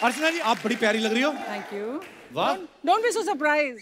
अर्चना जी आप बड़ी प्यारी लग रही हो। Thank you. वाह। Don't be so surprise.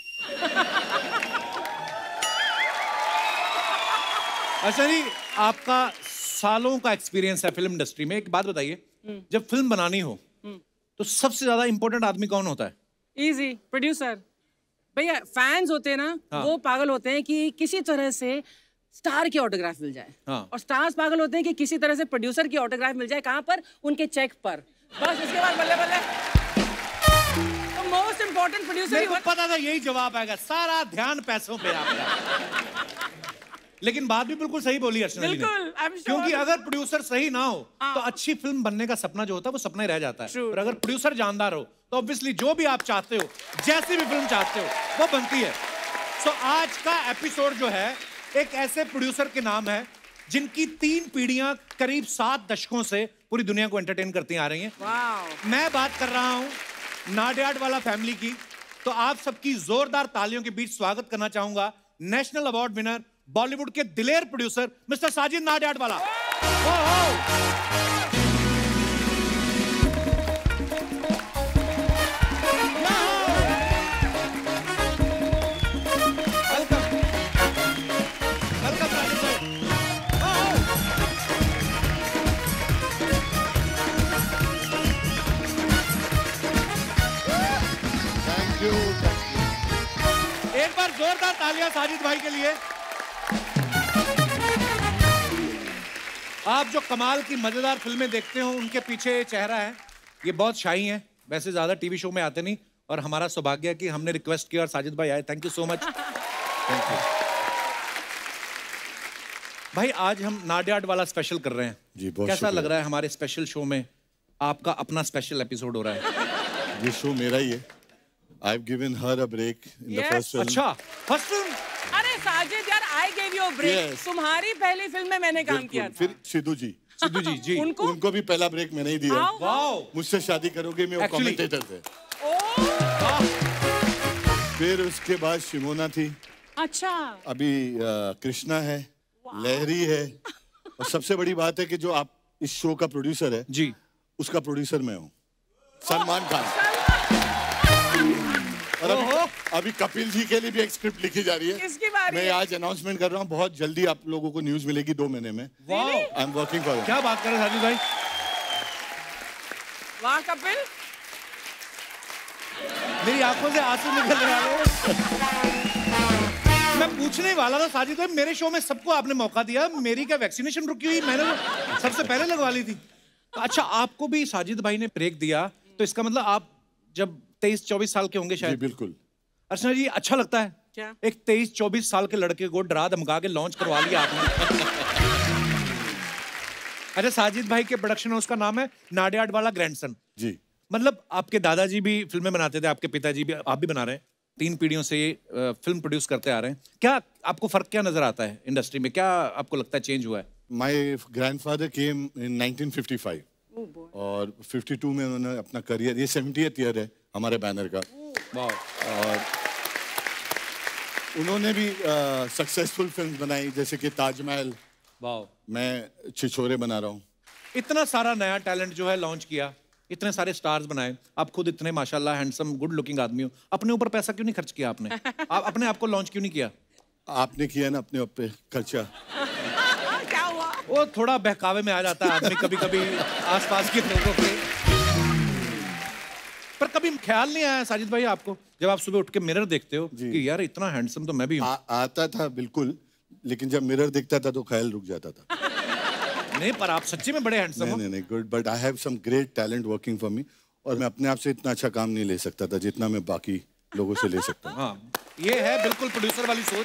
Archana ji आपका सालों का एक्सपीरियंस है फिल्म इंडस्ट्री में, एक बात बताइए, जब फिल्म बनानी हो तो सबसे ज्यादा इंपॉर्टेंट आदमी कौन होता है? Easy, producer. भैया फैंस होते हैं ना, हाँ। वो पागल होते हैं कि किसी तरह से स्टार की ऑटोग्राफ मिल जाए। हाँ। और स्टार्स पागल होते हैं कि किसी तरह से प्रोड्यूसर की ऑटोग्राफ मिल जाए। कहाँ पर? उनके चेक पर। बस उसके बाद बल्ले बल्ले। तो मोस्ट इंपॉर्टेंट प्रोड्यूसर ही होता। पता था यही जवाब आएगा, सारा ध्यान पैसों पे आपका। लेकिन बात भी बिल्कुल सही बोली अर्चना जी ने। बिल्कुल, क्योंकि अगर प्रोड्यूसर सही ना हो तो अच्छी फिल्म बनने का सपना जो होता है वो सपना ही रह जाता है। और अगर प्रोड्यूसर जानदार हो तो ऑब्वियसली जो भी आप चाहते हो, जैसी भी फिल्म चाहते हो, वो बनती है। सो आज का एपिसोड जो है एक ऐसे प्रोड्यूसर के नाम है जिनकी 3 पीढ़ियां करीब 7 दशकों से पूरी दुनिया को एंटरटेन करती आ रही हैं। मैं बात कर रहा हूं नाडियाड वाला फैमिली की। तो आप सबकी जोरदार तालियों के बीच स्वागत करना चाहूंगा नेशनल अवार्ड विनर, बॉलीवुड के दिलेर प्रोड्यूसर मिस्टर साजिद नाडियाड वाला। एक बार जोरदार तालियां साजिद भाई के लिए। आप जो कमाल की मजेदार फिल्में देखते हो उनके पीछे चेहरा है, ये बहुत शाही हैं, वैसे ज्यादा टीवी शो में आते नहीं, और हमारा सौभाग्य है कि हमने रिक्वेस्ट किया और साजिद भाई आए। Thank you so much. Thank you भाई। आज हम नाडियाड वाला स्पेशल कर रहे हैं जी। बहुत कैसा लग रहा है हमारे स्पेशल शो में आपका अपना स्पेशल एपिसोड हो रहा है? ये शो मेरा ही है। I've given her a break in the first film. अच्छा, फर्स्ट फिल्म। अरे साजिद यार, I gave you a break. तुम्हारी पहली फिल्म में मैंने काम किया था। फिर सिद्धू जी उनको भी पहला ब्रेक मैंने ही दिया। वाओ। मुझसे शादी करोगे में वो कमेंटेटर थे। फिर उसके बाद सिमोना थी। अच्छा। अभी कृष्णा है, लहरी है, और सबसे बड़ी बात है कि जो आप इस शो का प्रोड्यूसर है जी, उसका प्रोड्यूसर मैं हूँ, सलमान खान। और अभी कपिल जी के लिए भी एक स्क्रिप्ट लिखी जा रही है। किसकी बारी है? मैं आज अनाउंसमेंट कर रहा हूँ, बहुत जल्दी आप लोगों को न्यूज मिलेगी 2 महीने में। I am working for it. क्या बात कर रहे हैं साजिद भाई? वाह कपिल, मेरी आंखों से आंसू निकल रहे हैं। मैं पूछने वाला था साजिद भाई, मेरे शो में सबको आपने मौका दिया, मेरी क्या वैक्सीनेशन रुकी हुई? मैंने तो सबसे पहले लगवा ली थी। अच्छा, आपको भी साजिद भाई ने ब्रेक दिया, तो इसका मतलब आप जब 23-24 साल के होंगे शायद। जी बिल्कुल। अर्चना जी अच्छा लगता है क्या? एक 23-24 साल के लड़के को डरा धमका के लॉन्च करवा लिया आपने। अच्छा, साजिद भाई के प्रोडक्शन हाउस का नाम है नाडियाड वाला ग्रैंडसन जी। मतलब आपके दादाजी भी फिल्में बनाते थे, आपके पिताजी भी, आप भी बना रहे हैं, 3 पीढ़ियों से ये फिल्म प्रोड्यूस करते आ रहे हैं। क्या आपको फर्क क्या नजर आता है इंडस्ट्री में? क्या आपको लगता है चेंज हुआ है? माय ग्रैंडफादर केम इन 1955 और 52 में उन्होंने अपना करियर, ये 70th ईयर है हमारे बैनर का। और उन्होंने भी सक्सेसफुल फिल्म बनाई जैसे कि ताजमहल। मैं छिछोरे बना रहा हूँ। इतना सारा नया टैलेंट जो है लॉन्च किया, इतने सारे स्टार्स बनाए, आप खुद इतने माशाल्लाह हैंडसम गुड लुकिंग आदमी हो, अपने ऊपर पैसा क्यों नहीं खर्च किया आपने? आप अपने आप को लॉन्च क्यों नहीं किया? आपने किया ना अपने ऊपर खर्चा। क्या हुआ? वो थोड़ा बहकावे में आ जाता है आदमी कभी कभी आसपास के लोगों के। पर कभी ख्याल नहीं आया साजिद भाई आपको, जब आप सुबह उठ के मिरर देखते हो कि यार इतना हैंडसम तो मैं भी हूँ? आता था बिल्कुल, लेकिन जब मिरर दिखता था तो ख्याल रुक जाता था। नहीं, पर आप सच्ची में बड़े हैंडसम हो। नहीं, good, but I have some great talent working for me, और मैं अपने आप से इतना अच्छा काम नहीं ले सकता था जितना मैं बाकी लोगों से ले सकता हूँ। हाँ, ये है बिल्कुल प्रोड्यूसर वाली सोच।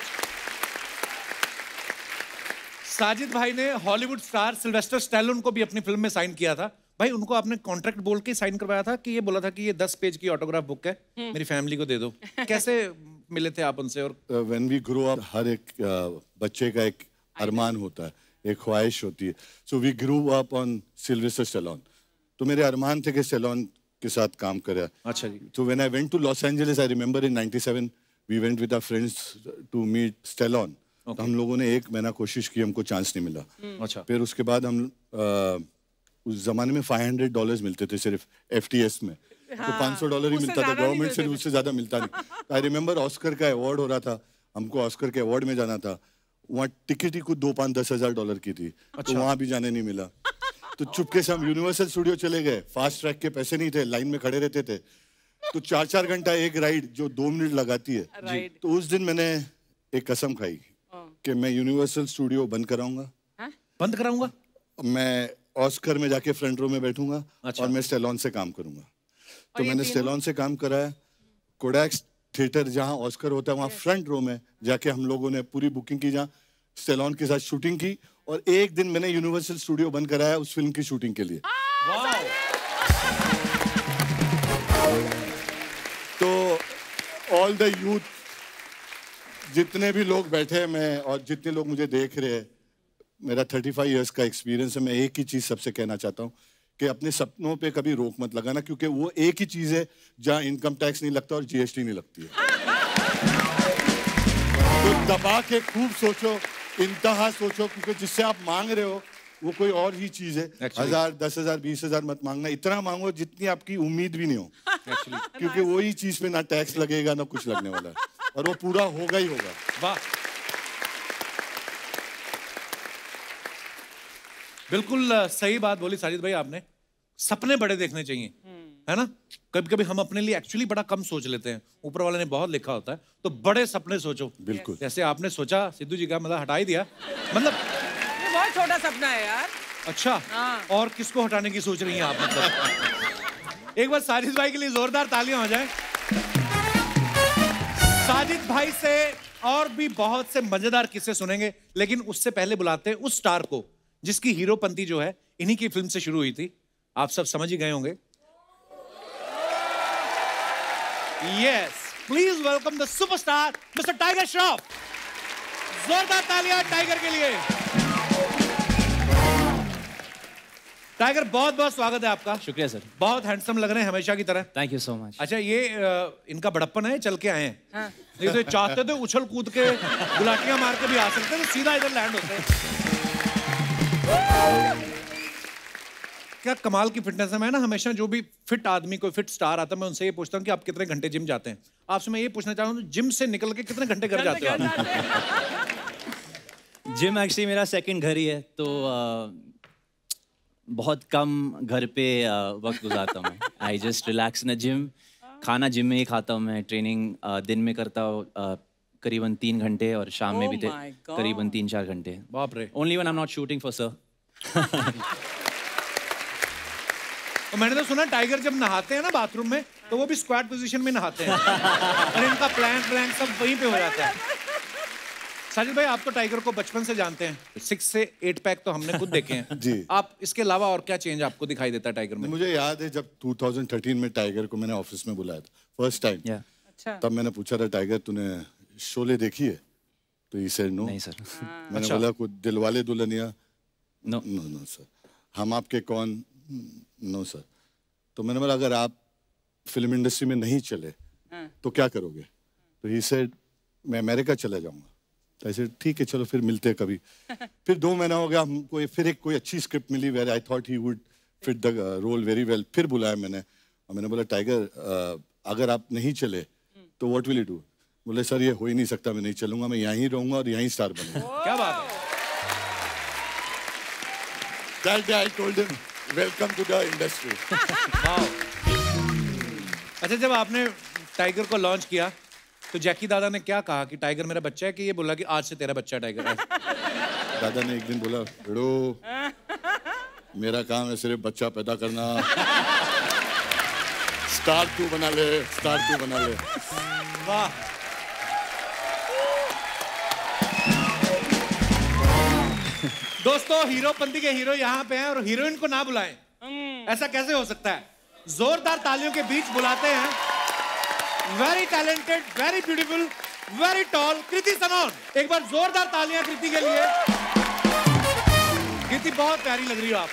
साजिद भाई ने हॉलीवुड स्टार सिल्वेस्टर स्टैलोन को भी अपनी फिल्म में साइन किया था। भाई उनको आपने कॉन्ट्रैक्ट बोल के साइन करवाया था कि ये बोला था कि ये 10 पेज की ऑटोग्राफ बुक है, मेरी फैमिली को दे दो? कैसे मिले थे आप उनसे? और व्हेन वी ग्रो अप, हर एक बच्चे का एक अरमान होता है, एक ख्वाहिश होती है। So we grow up on Sylvester Stallone, तो मेरे अरमान थे कि स्टैलोन के साथ काम करें। अच्छा जी। तो when I went to Los Angeles, I remember in 97 we went with our friends to meet Stallone. तो हम लोगों ने 1 महीना कोशिश की, हमको चांस नहीं मिला। अच्छा। फिर उसके बाद हम उस जमाने में $500 मिलते थे सिर्फ FTS में। तो $500 ही मिलता था, गवर्नमेंट से उससे ज्यादा मिलता नहीं। आई रिमेम्बर ऑस्कर का अवार्ड हो रहा था, हमको ऑस्कर के अवार्ड में जाना था, वहाँ टिकट ही कुछ $2-5-10,000 की थी। तो वहाँ भी जाने नहीं मिला। तो चुपके से हम यूनिवर्सल स्टूडियो चले गए, फास्ट ट्रैक के पैसे नहीं थे, लाइन में खड़े रहते थे। तो 4-4 घंटा एक राइड जो 2 मिनट लगाती है। तो उस दिन मैंने एक कसम खाई कि मैं यूनिवर्सल स्टूडियो बंद कराऊंगा। बंद कराऊंगा? मैं ऑस्कर में जाके फ्रंट रो में बैठूंगा और मैं स्टेलॉन से काम करूंगा। तो मैंने स्टेलॉन से काम कराया, कोडैक थिएटर जहाँ ऑस्कर होता है वहाँ फ्रंट रो में जाके हम लोगों ने पूरी बुकिंग की, जहाँ स्टेलॉन के साथ शूटिंग की, और एक दिन मैंने यूनिवर्सल स्टूडियो बंद कराया उस फिल्म की शूटिंग के लिए। तो ऑल द यूथ, जितने भी लोग बैठे हैं मैं और जितने लोग मुझे देख रहे हैं, मेरा 35 इयर्स का एक्सपीरियंस है, मैं एक ही चीज सबसे कहना चाहता हूँ कि अपने सपनों पे कभी रोक मत लगाना, क्योंकि वो एक ही चीज है जहाँ इनकम टैक्स नहीं लगता और GST नहीं लगती है। तो दबा के खूब सोचो, इंतहा सोचो, क्योंकि जिससे आप मांग रहे हो वो कोई और ही चीज है। 1000, 10,000, 20,000 मत मांगना, इतना मांगो जितनी आपकी उम्मीद भी नहीं हो, क्योंकि वही चीज पे ना टैक्स लगेगा ना कुछ लगने वाला है, और वो पूरा होगा ही होगा। वाह, बिल्कुल सही बात बोली साजिद भाई आपने। सपने बड़े देखने चाहिए, है ना? कभी कभी हम अपने लिए एक्चुअली बड़ा कम सोच लेते हैं, ऊपर वाले ने बहुत लिखा होता है, तो बड़े सपने सोचो। बिल्कुल, जैसे आपने सोचा, सिद्धू जी का मतलब हटा ही दिया, मतलब ये बहुत छोटा सपना है यार। अच्छा, और किसको हटाने की सोच रही हैं आप? मतलब एक बार साजिद भाई के लिए जोरदार तालियां हो जाए। साजिद भाई से और भी बहुत से मजेदार किस्से सुनेंगे, लेकिन उससे पहले बुलाते हैं उस स्टार को जिसकी हीरोपंती जो है इन्हीं की फिल्म से शुरू हुई थी। आप सब समझ ही गए होंगे। Yes, please welcome the superstar mister Tiger Shroff. जोरदार तालियां टाइगर के लिए। टाइगर, बहुत बहुत स्वागत है आपका। शुक्रिया सर। बहुत हैंडसम लग रहे हैं हमेशा की तरह। Thank you so much. अच्छा, ये इनका बड़प्पन है, चल के आए हैं। हाँ। नहीं तो चाहते तो उछल कूद के गुलाटियां मार के भी आ सकते हैं, तो सीधा इधर लैंड होते हैं। क्या कमाल की फिटनेस है। मैं ना हमेशा जो भी फिट आदमी, कोई फिट स्टार आता है, मैं उनसे ये पूछता हूँ कि आप कितने घंटे जिम जाते हैं। आपसे मैं ये पूछना चाहता हूँ, जिम से निकल के कितने घंटे घर जाते हो आप? जिम एक्चुअली मेरा सेकंड घर ही है, तो बहुत कम घर पे वक्त गुजारता हूँ मैं। I just relax in the gym. खाना जिम में ही खाता हूँ मैं। ट्रेनिंग दिन में करता हूँ करीबन 3 घंटे, और शाम में भी करीबन 3-4 घंटे। बाप रे। Only when I am not shooting for sir. तो मैंने तो सुना टाइगर जब नहाते हैं ना बाथरूम में, तो वो भी स्क्वाट पोजीशन में नहाते हैं और इनका प्लैंक सब वहीं पे हो जाता है। साजिद भाई, आप तो टाइगर को बचपन से जानते हैं, 6 से 8 पैक तो हमने खुद देखे हैं जी। आप इसके अलावा और क्या चेंज आपको दिखाई देता है टाइगर में? मुझे याद है जब 2013 में टाइगर को मैंने ऑफिस में बुलाया था फर्स्ट टाइम। अच्छा। तब मैंने पूछा था, टाइगर तूने शोले देखी है? तो ही सेड नो। नहीं सर। मैंने बोला कुछ Dilwale Dulhania? No no sir. Hum Aapke Kaun? No sir. तो मैंने बोला अगर आप फिल्म इंडस्ट्री में नहीं चले तो क्या करोगे? तो ही सेड मैं अमेरिका चला जाऊंगा। तो ऐसे ठीक है, चलो फिर मिलते हैं कभी। फिर 2 महीना हो गया, हमको फिर एक कोई अच्छी स्क्रिप्ट मिली where I thought he would fit the role very well. फिर बुलाया मैंने और मैंने बोला टाइगर अगर आप नहीं चले तो व्हाट विल यू डू? बोले सर ये हो ही नहीं सकता, मैं नहीं चलूंगा, मैं यहीं रहूंगा और यहीं स्टार बनूंगा। क्या बात है। That day I told him, welcome to the industry. अच्छा, जब आपने टाइगर को लॉन्च किया तो जैकी दादा ने क्या कहा कि टाइगर मेरा बच्चा है, कि ये बोला कि आज से तेरा बच्चा टाइगर है? दादा ने एक दिन बोला, बेड़ो मेरा काम है सिर्फ बच्चा पैदा करना, स्टार तू बना ले, स्टार तू बना ले। वाह। दोस्तों, हीरोपंती के हीरो यहाँ पे हैं और हीरोइन को ना बुलाएं, ऐसा कैसे हो सकता है? जोरदार तालियों के बीच बुलाते हैं very talented, very beautiful, very tall Kriti Sanon. एक बार जोरदार तालियां कृति के लिए। कृति, बहुत प्यारी लग रही हो आप।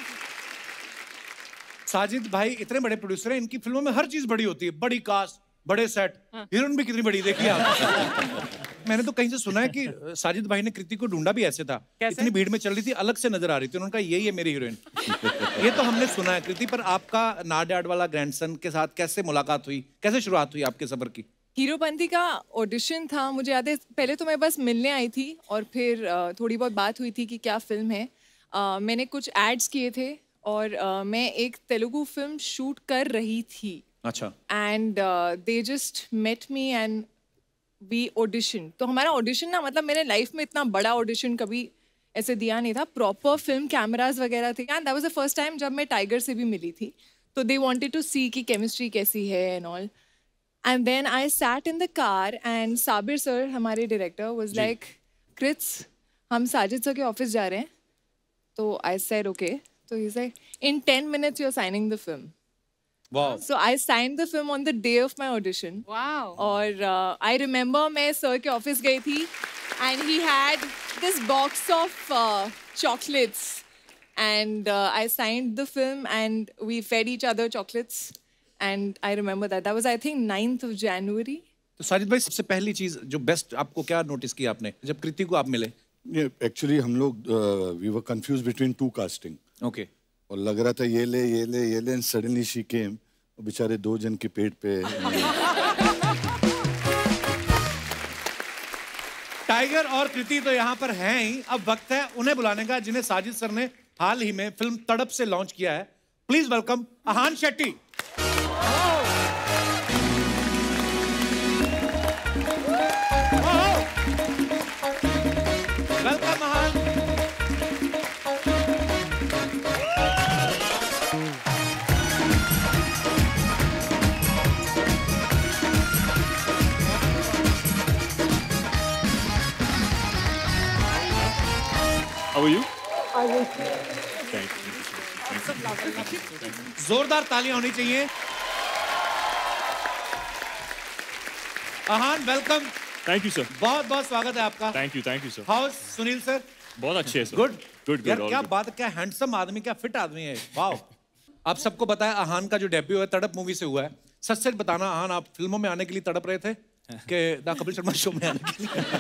साजिद भाई इतने बड़े प्रोड्यूसर हैं, इनकी फिल्मों में हर चीज बड़ी होती है, बड़ी कास्ट, बड़े सेट। हीरोइन भी कितनी बड़ी देखिए आप। मैंने तो कहीं से सुना है कि साजिद भाई ने कृति को ढूंढा भी ऐसे था। कैसे? इतनी भीड़ में चल रही थी, अलग से नजर आ रही थी, उन्होंने कहा यही है मेरी हीरोइन। ये तो हमने सुना है। कृति, पर आपका नाड यार्ड वाला ग्रैंडसन के साथ कैसे मुलाकात हुई, कैसे शुरुआत हुई आपके सफर की? हीरोपंती का ऑडिशन था, मुझे याद है पहले तो मैं बस मिलने आई थी और फिर थोड़ी बहुत बात हुई थी कि क्या फिल्म है। मैंने कुछ एड्स किए थे और मैं एक तेलुगु फिल्म शूट कर रही थी। अच्छा। And they just met me and we audition. तो हमारा ऑडिशन ना, मतलब मैंने लाइफ में इतना बड़ा ऑडिशन कभी ऐसे दिया नहीं था। प्रॉपर फिल्म कैमरास वगैरह थे and that was the first time जब मैं टाइगर से भी मिली थी। तो दे वांटेड टू सी कि केमिस्ट्री कैसी है and all. And then I sat in the car and Sabir sir, हमारे director, was like, Krits, हम साजिद sir के office जा रहे हैं। तो I said okay. So he's like, in 10 minutes you're signing the film. Wow. So I signed the film on the day of my audition. Wow. और I remember मैं sir के office गई थी and he had this box of chocolates and I signed the film and we fed each other chocolates. And I remember that. That was, I think, 9th of January. तो साजिद भाई, सबसे पहली चीज जो best आपको क्या नोटिस किया आपने जब कृति को आप मिले? एक्चुअली हम लोग we were confuse between two casting. Okay. और लग रहा था ये ले एंड सडनली शी केम। बेचारे 2 जन के पेट पे। टाइगर और कृति तो यहाँ पर हैं ही। अब वक्त है उन्हें बुलाने का जिन्हें साजिद सर ने हाल ही में फिल्म तड़प से लॉन्च किया है। Please welcome Ahan Shetty. Welcome Ahan. How are you? जोरदार तालियां होनी चाहिए। Ahan, welcome. Thank you, sir. बहुत बहुत स्वागत है आपका। Thank you, sir. How Suniel sir? बहुत अच्छे हैं सर। गुड यार, all क्या good. बात है, क्या हैंडसम आदमी, क्या फिट आदमी है। वाओ। आप सबको बताया आहान का जो डेब्यू है तड़प मूवी से हुआ है। सच सच बताना आहान, आप फिल्मों में आने के लिए तड़प रहे थे कि द कपिल शर्मा शो में आने के लिए?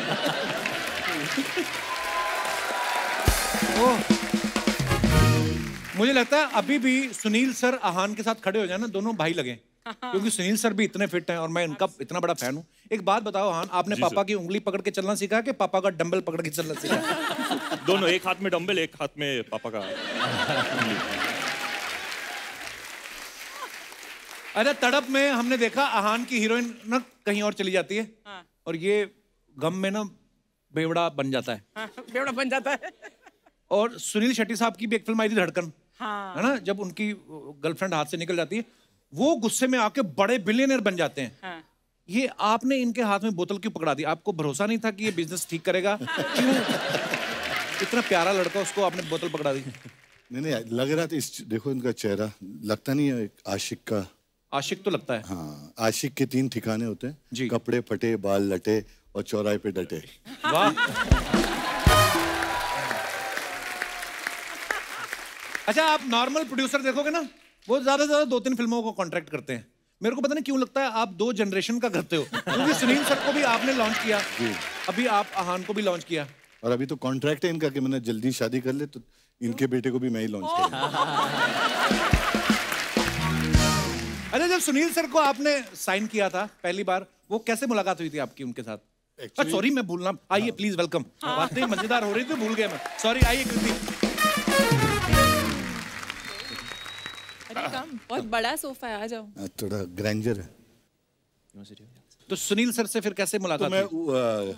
मुझे लगता है अभी भी सुनील सर आहान के साथ खड़े हो जाए ना, दोनों भाई लगे, क्योंकि सुनील सर भी इतने फिट हैं और मैं इनका इतना बड़ा फैन हूँ। एक बात बताओ आहान, आपने पापा की उंगली पकड़ के चलना सीखा कि पापा का डंबल पकड़ के चलना सीखा? दोनों, एक हाथ में डंबल, एक हाथ में पापा का। अच्छा, तड़प में हमने देखा आहान की हीरोइन ना कहीं और चली जाती है और ये गम में ना बेवड़ा बन जाता है। बेवड़ा बन जाता है। और सुनील शेट्टी साहब की भी एक फिल्म आई थी धड़कन, हाँ। है ना, जब उनकी गर्लफ्रेंड हाथ से निकल जाती है, वो गुस्से में आके बड़े बिलियनर बन जाते हैं। हाँ। ये आपने इनके हाथ में बोतल क्यों पकड़ा दी? आपको भरोसा नहीं था कि ये बिजनेस ठीक करेगा? क्यों इतना प्यारा लड़का, उसको आपने बोतल पकड़ा दी? नहीं, लग रहा था देखो इनका चेहरा, लगता नहीं है एक आशिक का? आशिक तो लगता है। हाँ, आशिक के 3 ठिकाने होते हैं जी। कपड़े फटे, बाल लटे और चौराहे पे डटे। वाह। अच्छा, आप नॉर्मल प्रोड्यूसर देखोगे ना, वो ज्यादा से ज्यादा 2-3 फिल्मों को कॉन्ट्रैक्ट करते हैं। मेरे को पता नहीं क्यों लगता है आप 2 जनरेशन का करते हो, क्योंकि सुनील सर को भी आपने लॉन्च किया, अभी आप आहान को भी लॉन्च किया, और अभी तो कॉन्ट्रैक्ट है इनका कि मैंने जल्दी शादी कर ले तो इनके बेटे को भी मैं ही लॉन्च करूंगा। अरे, जब सुनील सर को आपने साइन किया था पहली बार, वो कैसे मुलाकात हुई थी आपकी उनके साथ? सॉरी, मैं भूलना, आइए प्लीज वेलकम। बातें मजेदार हो रही थी, भूल गया मैं, सॉरी। आइए कृति। बहुत बड़ा सोफा है, आ जाओ। थोड़ा ग्रैंजर है। तो सुनील सर से फिर कैसे मुलाकात तो मैं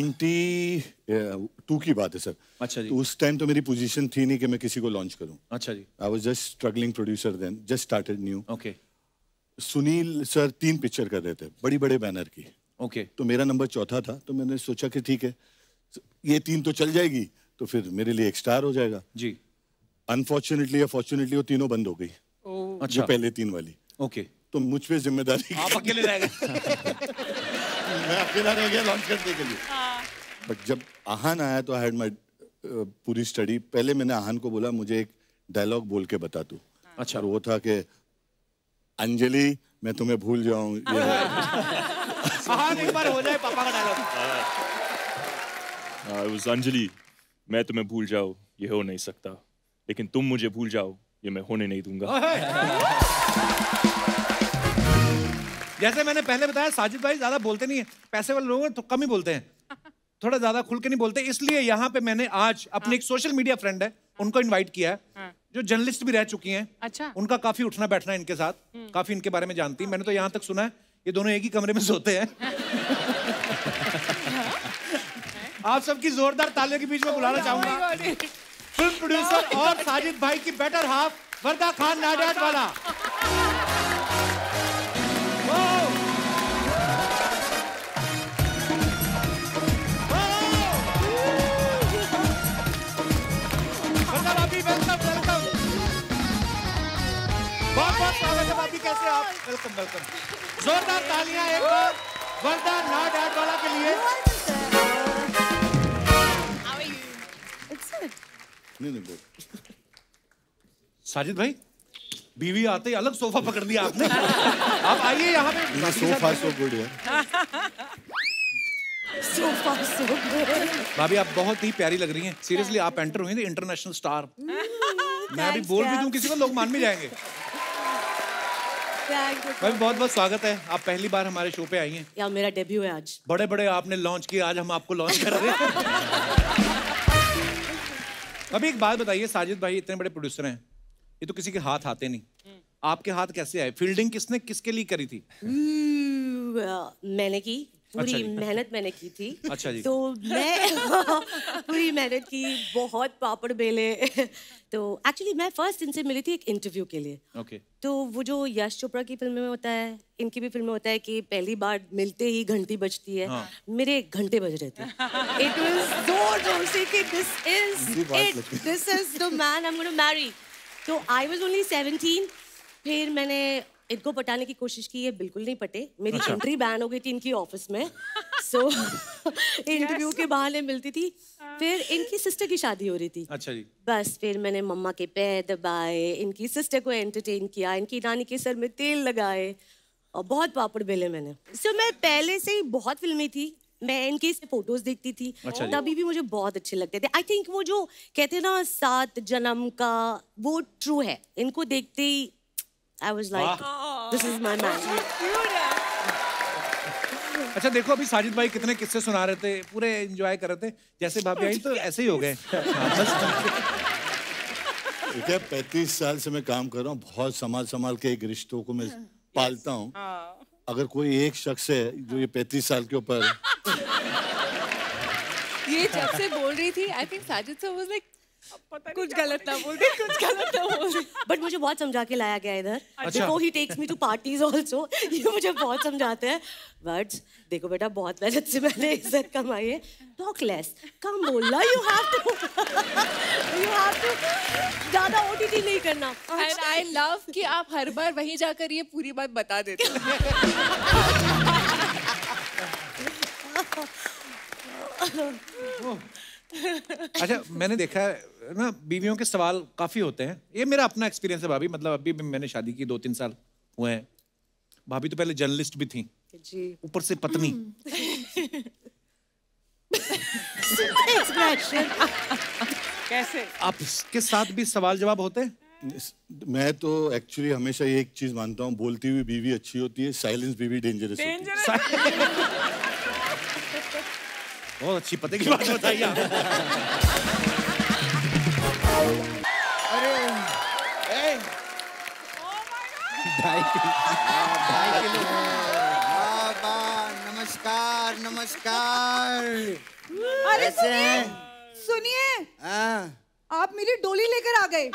92 की बात है सर। अच्छा जी। तो उस टाइम तो मेरी पोजीशन थी नहीं कि मैं किसी को लॉन्च करूं। अच्छा जी। I was just struggling producer then, just started new. Okay. Sunil sir 3 picture कर रहे थे, बड़ी बड़े बैनर की। ओके। तो मेरा नंबर 4था था, तो मैंने सोचा कि ठीक है, ये 3 तो चल जाएगी तो फिर मेरे लिए एक स्टार हो जाएगा जी। अनफॉर्चुनेटली या फॉर्चुनेटली वो तीनों बंद हो गई। अच्छा। जो पहले 3 वाली। ओके। तो मुझ पे जिम्मेदारी, आप अकेले रह गए। मैं अकेला रह गया लॉन्च करने के लिए। बट जब आहान आया तो आई हैड माय पूरी स्टडी। पहले मैंने आहान को बोला मुझे एक डायलॉग बोल के बता तू। अच्छा। और वो था कि अंजलि मैं तुम्हें भूल जाऊं एक बार हो जाए पापा का डायलॉग। उस अंजलि मैं तुम्हें भूल जाऊं ये हो नहीं सकता, लेकिन तुम मुझे भूल जाओ ये मैं होने नहीं दूंगा। जैसे मैंने पहले बताया साजिद भाई ज्यादा बोलते नहीं है, पैसे वाले लोग तो कम ही बोलते हैं, थोड़ा ज्यादा खुल के नहीं बोलते, इसलिए यहाँ पे मैंने आज अपने एक सोशल मीडिया फ्रेंड है उनको इनवाइट किया है, जो जर्नलिस्ट भी रह चुकी हैं। अच्छा। उनका काफी उठना बैठना है इनके साथ, काफी इनके बारे में जानती है। मैंने तो यहाँ तक सुना है ये दोनों एक ही कमरे में सोते हैं। आप सबकी जोरदार तालियों के बीच में बुलाना चाहूंगा फिल्म प्रोड्यूसर और साजिद भाई की better half Warda Khan Nadiadwala. बहुत स्वागत है भाभी, कैसे आप? Welcome welcome. जोरदार तालियां एक बार वर्दा नाडियाड वाला के लिए। नहीं साजिद भाई बीवी आते ही अलग सोफा पकड़ दिया आपने। आप आइए यहाँ पे। सोफा सो गुड यार। Sofa so good. भाभी आप बहुत ही प्यारी लग रही हैं, सीरियसली आप एंटर हुई थी इंटरनेशनल स्टार। मैं अभी बोल भी दूं किसी को लोग मान भी जाएंगे। भाई बहुत बहुत स्वागत है, आप पहली बार हमारे शो पे आई हैं। यार मेरा डेब्यू है आज। बड़े बड़े आपने लॉन्च किए, आज हम आपको लॉन्च कर रहे हैं। अभी एक बात बताइए, साजिद भाई इतने बड़े प्रोड्यूसर हैं, ये तो किसी के हाथ आते नहीं, आपके हाथ कैसे आए? फील्डिंग किसने किसके लिए करी थी? मैंने की पूरी मेहनत मैंने की थी। अच्छा जी। तो मैं पूरी मेहनत की, बहुत पापड़ बेले। तो एक्चुअली मैं फर्स्ट इनसे मिली थी एक इंटरव्यू के लिए। ओके। तो वो जो यश चोपड़ा की फिल्म में होता है, इनकी भी फिल्म में होता है कि पहली बार मिलते ही घंटी बजती है। हाँ। मेरे घंटे बज रहे थे। इट वाज जोर जोर से कि this is the man I am gonna marry. तो आई वाज ओनली 17। फिर मैंने इनको पटाने की कोशिश की, ये बिल्कुल नहीं पटे। मेरी एंट्री बैन हो गई थी इनकी ऑफिस में। सो इंटरव्यू के बहाने मिलती थी। फिर इनकी सिस्टर की शादी हो रही थी। अच्छा जी। बस फिर मैंने मम्मा के पैर दबाए, इनकी सिस्टर को एंटरटेन किया, इनकी नानी के सर में तेल लगाए और बहुत पापड़ बेले मैंने। सो मैं पहले से ही बहुत फिल्मी थी, मैं इनकी फोटोज देखती थी। अच्छा तभी भी मुझे बहुत अच्छे लगते थे। आई थिंक वो जो कहते हैं ना 7 जन्म का, वो ट्रू है। इनको देखते ही I was like, this is my man. अच्छा देखो अभी साजिद भाई कितने किस्से सुना रहे थे, पूरे एंजॉय कर रहे थे। जैसे भाभी आई तो ऐसे ही हो गए। क्या 35 साल से मैं काम कर रहा हूँ, बहुत संभाल के एक रिश्तों को मैं पालता हूँ। अगर कोई एक शख्स है जो ये 35 साल के ऊपर ये जब से बोल रही थी, I think Sajid sir was like कुछ गलत ना बोल दे, कुछ गलत ना बोल दे। बट मुझे बहुत समझा के लाया गया इधर। बिफोर ही takes me to parties also, ये मुझे बहुत समझाते हैं। बट देखो बेटा, बहुत मेहनत से मैंने इज्जत कमाई है। टॉक लेस, कम बोलना। यू हैव टू ज्यादा ओटीटी नहीं करना। एंड आई लव कि आप हर बार वहीं जाकर ये पूरी बात बता देते हो। अच्छा मैंने देखा है ना, बीवियों के सवाल काफी होते हैं। ये मेरा अपना एक्सपीरियंस है भाभी, मतलब अभी भी मैंने शादी की 2-3 साल हुए हैं। भाभी तो पहले जर्नलिस्ट भी थी जी, ऊपर से पत्नी। कैसे आपके साथ भी सवाल जवाब होते हैं? मैं तो एक्चुअली हमेशा एक चीज मानता हूँ, बोलती हुई बीवी अच्छी होती है, साइलेंस बीवी डेंजरस होती है। बहुत अच्छी पते की बात बताइए आप। नमस्कार नमस्कार। अरे सुनिए, आप मेरी डोली लेकर आ गए।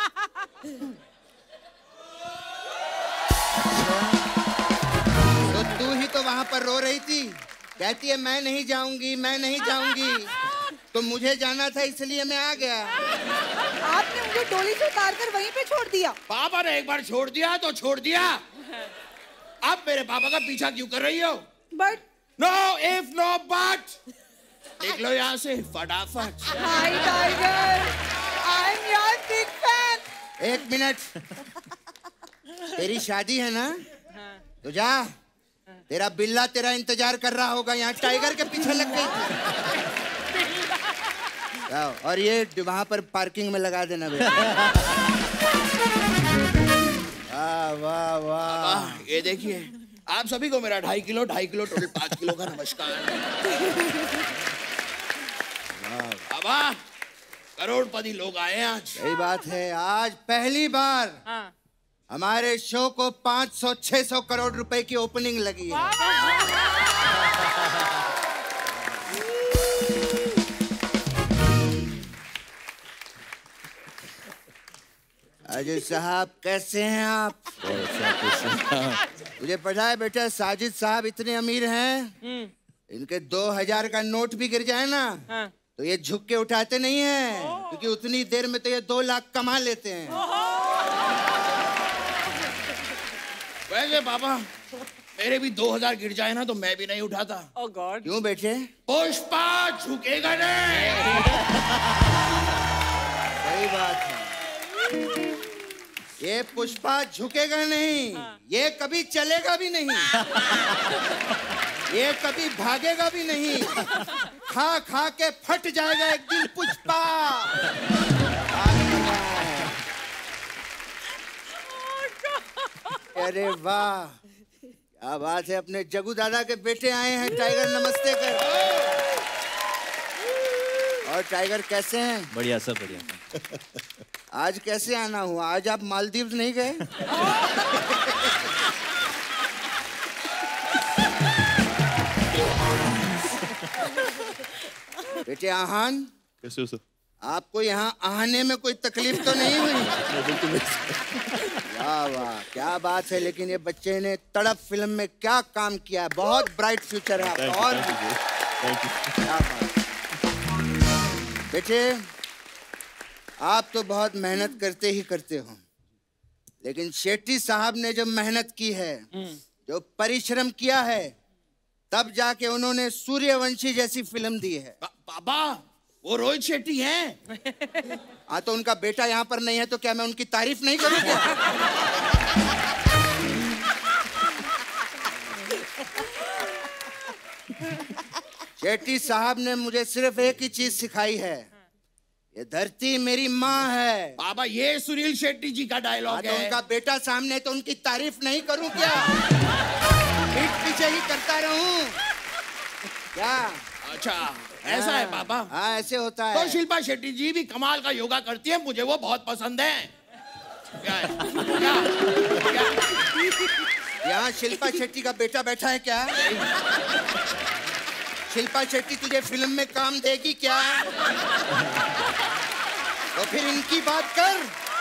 तो तू ही तो वहाँ पर रो रही थी, कहती है मैं नहीं जाऊंगी, मैं नहीं जाऊंगी। तो मुझे जाना था इसलिए मैं आ गया। आपने मुझे डोली से उतार कर वहीं पे छोड़ दिया। पापा ने एक बार छोड़ दिया तो छोड़ दिया। अब मेरे पापा का पीछा क्यों कर रही हो? But no if no but. निकलो यहाँ से फटाफट। Hi Tiger, I am your big fan. एक मिनट, तेरी शादी है ना? तो जा, तेरा बिल्ला तेरा इंतजार कर रहा होगा, यहाँ टाइगर के पीछे लग गई थी। और ये वहां पर पार्किंग में लगा देना बेटा। वाह वाह वाह। ये देखिए, आप सभी को मेरा 2.5 किलो टोटल 5 किलो का नमस्कार। बाबा, करोड़पति लोग आए आज। सही बात है, आज पहली बार हमारे शो को 500-600 करोड़ रुपए की ओपनिंग लगी है। अजय साहब कैसे हैं आप? मुझे पता है बेटा, साजिद साहब इतने अमीर हैं, इनके 2000 का नोट भी गिर जाए ना तो ये झुक के उठाते नहीं हैं, क्योंकि उतनी देर में तो ये 2 लाख कमा लेते हैं। वैसे पापा, मेरे भी 2000 गिर जाए ना तो मैं भी नहीं उठाता। Oh God. क्यों बेटे? पुष्पा झुकेगा नहीं। सही बात है, ये पुष्पा झुकेगा नहीं, ये कभी चलेगा भी नहीं, ये कभी भागेगा भी नहीं, खा खा के फट जाएगा एक दिन पुष्पा। अरे वाह, क्या बात है, अपने जगू दादा के बेटे आए हैं। टाइगर नमस्ते कर। और टाइगर कैसे हैं? बढ़िया सब बढ़िया। आज कैसे आना हुआ? आज आप मालदीव नहीं गए? बेटे आहान, कैसे हो सर? आपको यहाँ आने में कोई तकलीफ तो नहीं हुई? वाह वाह, क्या बात है। लेकिन ये बच्चे ने तड़प फिल्म में क्या काम किया है, बहुत ब्राइट फ्यूचर है आपका। और क्या बात। बेटे, आप तो बहुत मेहनत करते ही करते हो, लेकिन शेट्टी साहब ने जो मेहनत की है, जो परिश्रम किया है, तब जाके उन्होंने सूर्यवंशी जैसी फिल्म दी है। पापा, वो रोहित शेट्टी हैं। हाँ, तो उनका बेटा यहाँ पर नहीं है तो क्या मैं उनकी तारीफ नहीं करूँ क्या? शेट्टी साहब ने मुझे सिर्फ एक ही चीज सिखाई है, ये धरती मेरी माँ है। पापा, ये सुनील शेट्टी जी का डायलॉग है। तो उनका बेटा सामने तो उनकी तारीफ नहीं करूं क्या? पीठ पीछे ही करता रहूं क्या? अच्छा, ऐसा है पापा? हाँ, ऐसे होता है। तो शिल्पा शेट्टी जी भी कमाल का योगा करती है, मुझे वो बहुत पसंद है। क्या है? क्या? यहाँ शिल्पा शेट्टी का बेटा बैठा है क्या? शिल्पा शेट्टी तुझे फिल्म में काम देगी क्या? तो फिर इनकी बात कर।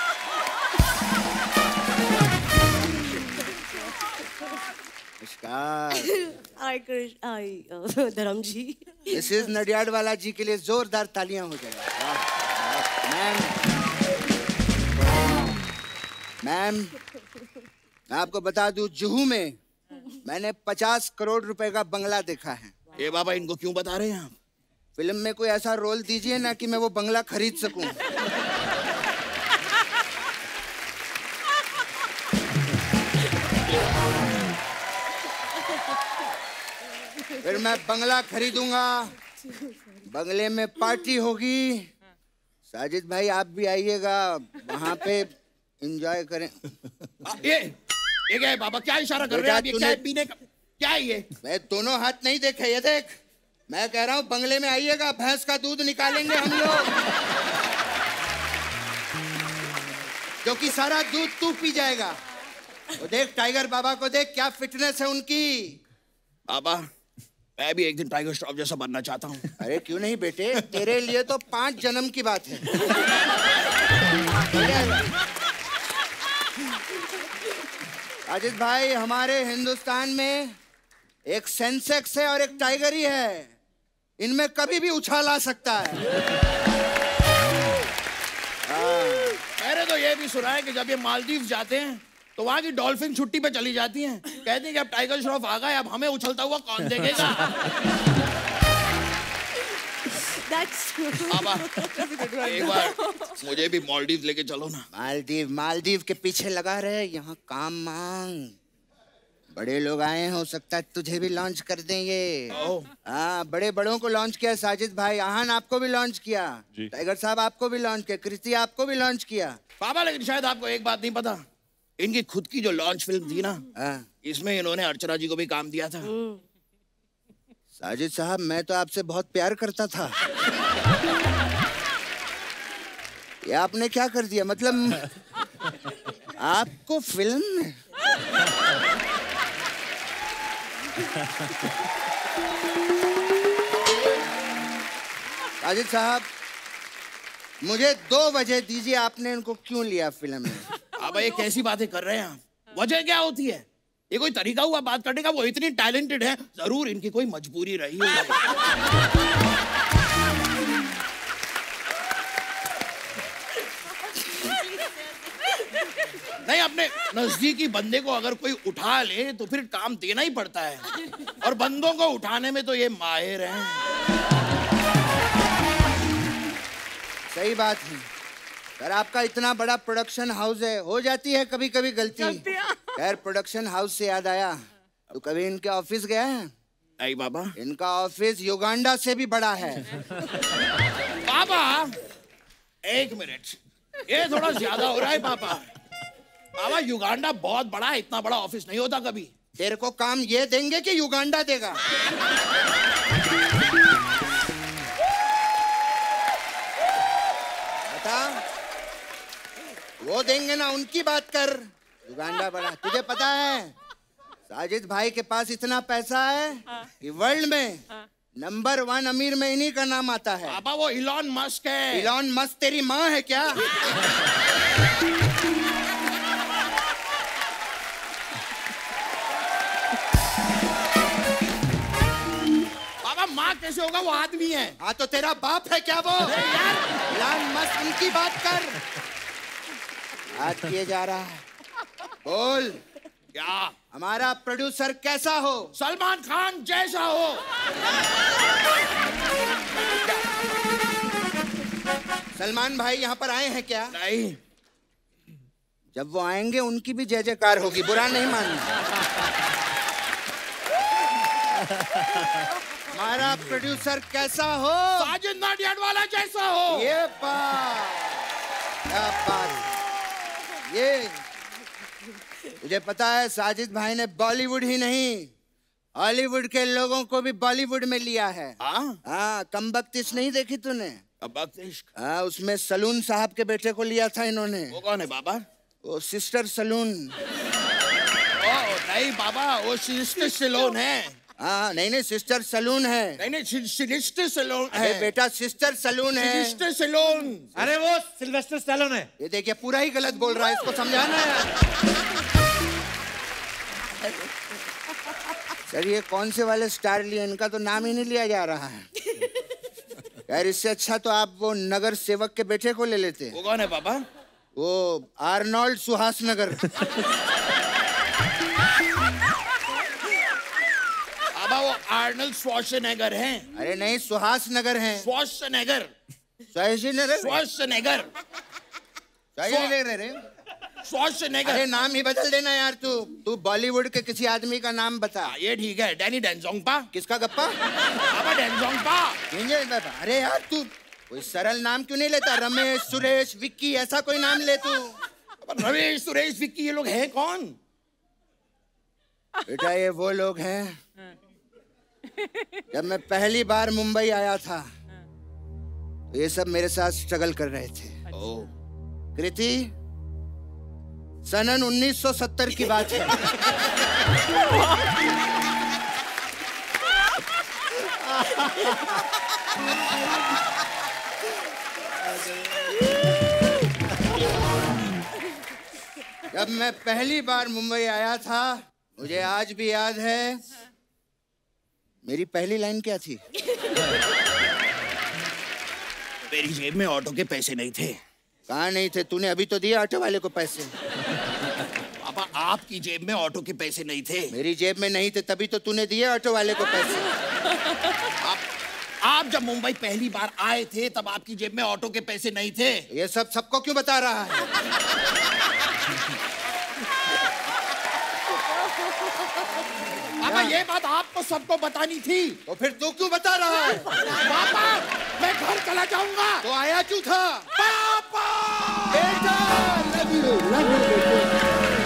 नमस्कार धर्म जी। दिस इज नडियाडवाला जी के लिए जोरदार तालियां हो जाए। मैम, मैम, मैं आपको बता दूं, जुहू में मैंने 50 करोड़ रुपए का बंगला देखा है। ये बाबा, इनको क्यों बता रहे हैं आप? फिल्म में कोई ऐसा रोल दीजिए ना कि मैं वो बंगला खरीद सकूं। फिर मैं बंगला खरीदूंगा, बंगले में पार्टी होगी। साजिद भाई आप भी आइएगा, वहां पे एंजॉय करें। ये क्या है बाबा? क्या इशारा कर रहे हैं आप? ये क्या है पीने का? क्या है ये? मैं दोनों हाथ नहीं देखे, ये देख। मैं कह रहा हूँ बंगले में आइएगा, भैंस का दूध निकालेंगे हम लोग, जो कि सारा दूध तू पी जाएगा। तो देख टाइगर बाबा को देख, क्या फिटनेस है उनकी। बाबा, मैं भी एक दिन टाइगर श्रॉफ जैसा बनना चाहता हूँ। अरे क्यों नहीं बेटे, तेरे लिए तो 5 जन्म की बात है। अजित भाई, हमारे हिंदुस्तान में एक सेंसेक्स है और एक टाइगर ही है, इनमें कभी भी उछाल आ सकता है। मैंने तो ये भी सुना है कि जब ये मालदीव जाते हैं तो वहाँ की डॉल्फिन छुट्टी पे चली जाती हैं, कहती हैं कि अब टाइगर श्रॉफ आ गए, अब हमें उछलता हुआ कौन देखेगा। बाबा, एक बार मुझे भी मालदीव लेके चलो ना। मालदीव के पीछे लगा रहे, यहाँ काम मांग। बड़े लोग आए हैं, हो सकता है तुझे भी लॉन्च कर देंगे। हाँ, बड़े बड़ों को लॉन्च किया साजिद भाई, आहान आपको भी लॉन्च किया, टाइगर साहब आपको भी लॉन्च किया, कृति आपको भी लॉन्च किया। पापा लेकिन शायद आपको एक बात नहीं पता, इनकी खुद की जो लॉन्च फिल्म थी ना, इसमें इन्होंने अर्चना जी को भी काम दिया था। साजिद साहब मैं तो आपसे बहुत प्यार करता था। ये आपने क्या कर दिया, मतलब आपको फिल्म में साजिद साहब मुझे 2 वजह दीजिए, आपने इनको क्यों लिया फिल्म में? अब ये कैसी बातें कर रहे हैं आप? वजह क्या होती है? ये कोई तरीका हुआ बात करने का? वो इतनी टैलेंटेड है, जरूर इनकी कोई मजबूरी रही है। नहीं, अपने नजदीकी बंदे को अगर कोई उठा ले तो फिर काम देना ही पड़ता है, और बंदों को उठाने में तो ये माहिर हैं। सही बात है सर, आपका इतना बड़ा प्रोडक्शन हाउस है, हो जाती है कभी कभी गलती। यार प्रोडक्शन हाउस से याद आया, तो कभी इनके ऑफिस गया है? नहीं बाबा, इनका ऑफिस युगांडा से भी बड़ा है। पापा 1 मिनट, ये थोड़ा ज्यादा हो रहा है पापा। पापा युगांडा बहुत बड़ा है, इतना बड़ा ऑफिस नहीं होता कभी। तेरे को काम ये देंगे कि युगांडा देगा? बता, वो देंगे ना, उनकी बात कर। युगांडा बड़ा, तुझे पता है साजिद भाई के पास इतना पैसा है कि वर्ल्ड में नंबर 1 अमीर में इन्हीं का नाम आता है। पापा वो इलॉन मस्क है। इलॉन मस्क तेरी माँ है क्या? पापा माँ कैसे होगा, वो आदमी है। हाँ तो तेरा बाप है क्या वो? यार इलॉन मस्क उनकी बात कर। बात किए जा रहा है, बोल क्या हमारा प्रोड्यूसर कैसा हो? सलमान खान जैसा हो। सलमान भाई यहाँ पर आए हैं क्या? नहीं। जब वो आएंगे उनकी भी जय जयकार होगी, बुरा नहीं मानना। हमारा प्रोड्यूसर कैसा हो? साजिद नाडियाडवाला जैसा हो। ये बात, क्या बात, ये तुझे पता है साजिद भाई ने बॉलीवुड ही नहीं हॉलीवुड के लोगों को भी बॉलीवुड में लिया है। हाँ, कमबख्तिश नहीं देखी तूने? हाँ, उसमें सलून साहब के बेटे को लिया था इन्होंने। वो कौन है बाबा? वो सिस्टर सलून। नहीं बाबा, वो सिस्टर सलून है। हाँ, नहीं सिस्टर सलून है। नहीं सिस्टर सलून है बेटा, सिस्टर सलून है। Sister salon. अरे वो सिल्वेस्टर स्टैलोन है। ये देखिए पूरा ही गलत बोल रहा है, इसको समझाना है। सर ये कौन से वाले स्टार लिए, इनका तो नाम ही नहीं लिया जा रहा है। यार इससे अच्छा तो आप वो नगर सेवक के बेटे को ले लेते। वो कौन है पापा? वो आर्नोल्ड सुहास नगर। पापा वो आर्नल्ड श्वार्ज़नेगर हैं। अरे नहीं, सुहास नगर हैं। श्वार्ज़नेगर। श्वार्ज़नेगर। अरे नाम ही बदल देना यार। तू बॉलीवुड के किसी आदमी का नाम बता। ये ठीक है, डैनी डेंजोंगपा। किसका गप्पा? पापा डेंजोंगपा। अरे यार तू कोई सरल नाम क्यों नहीं लेता? रमेश, सुरेश, विक्की, ऐसा कोई नाम ले तू। रमेश, सुरेश, विक्की, ये लोग हैं कौन? बेटा ये वो लोग हैं, जब मैं पहली बार मुंबई आया था तो ये सब मेरे साथ स्ट्रगल कर रहे थे। कृति, सनन 1970 की बात है। जब मैं पहली बार मुंबई आया था, मुझे आज भी याद है मेरी पहली लाइन क्या थी। मेरी जेब में ऑटो के पैसे नहीं थे। कहाँ नहीं थे? तूने अभी तो दिया ऑटो वाले को पैसे। पापा आपकी जेब में ऑटो के पैसे नहीं थे। मेरी जेब में नहीं थे तभी तो तूने दिया ऑटो वाले को पैसे। आप जब मुंबई पहली बार आए थे तब आपकी जेब में ऑटो के पैसे नहीं थे। ये सब सबको क्यों बता रहा है? पापा ये बात आपको सबको बतानी थी। तो फिर तू क्यों बता रहा है? पापा मैं घर चला जाऊंगा। तो आया क्यों था? पापा बेटा लव यू बेटा।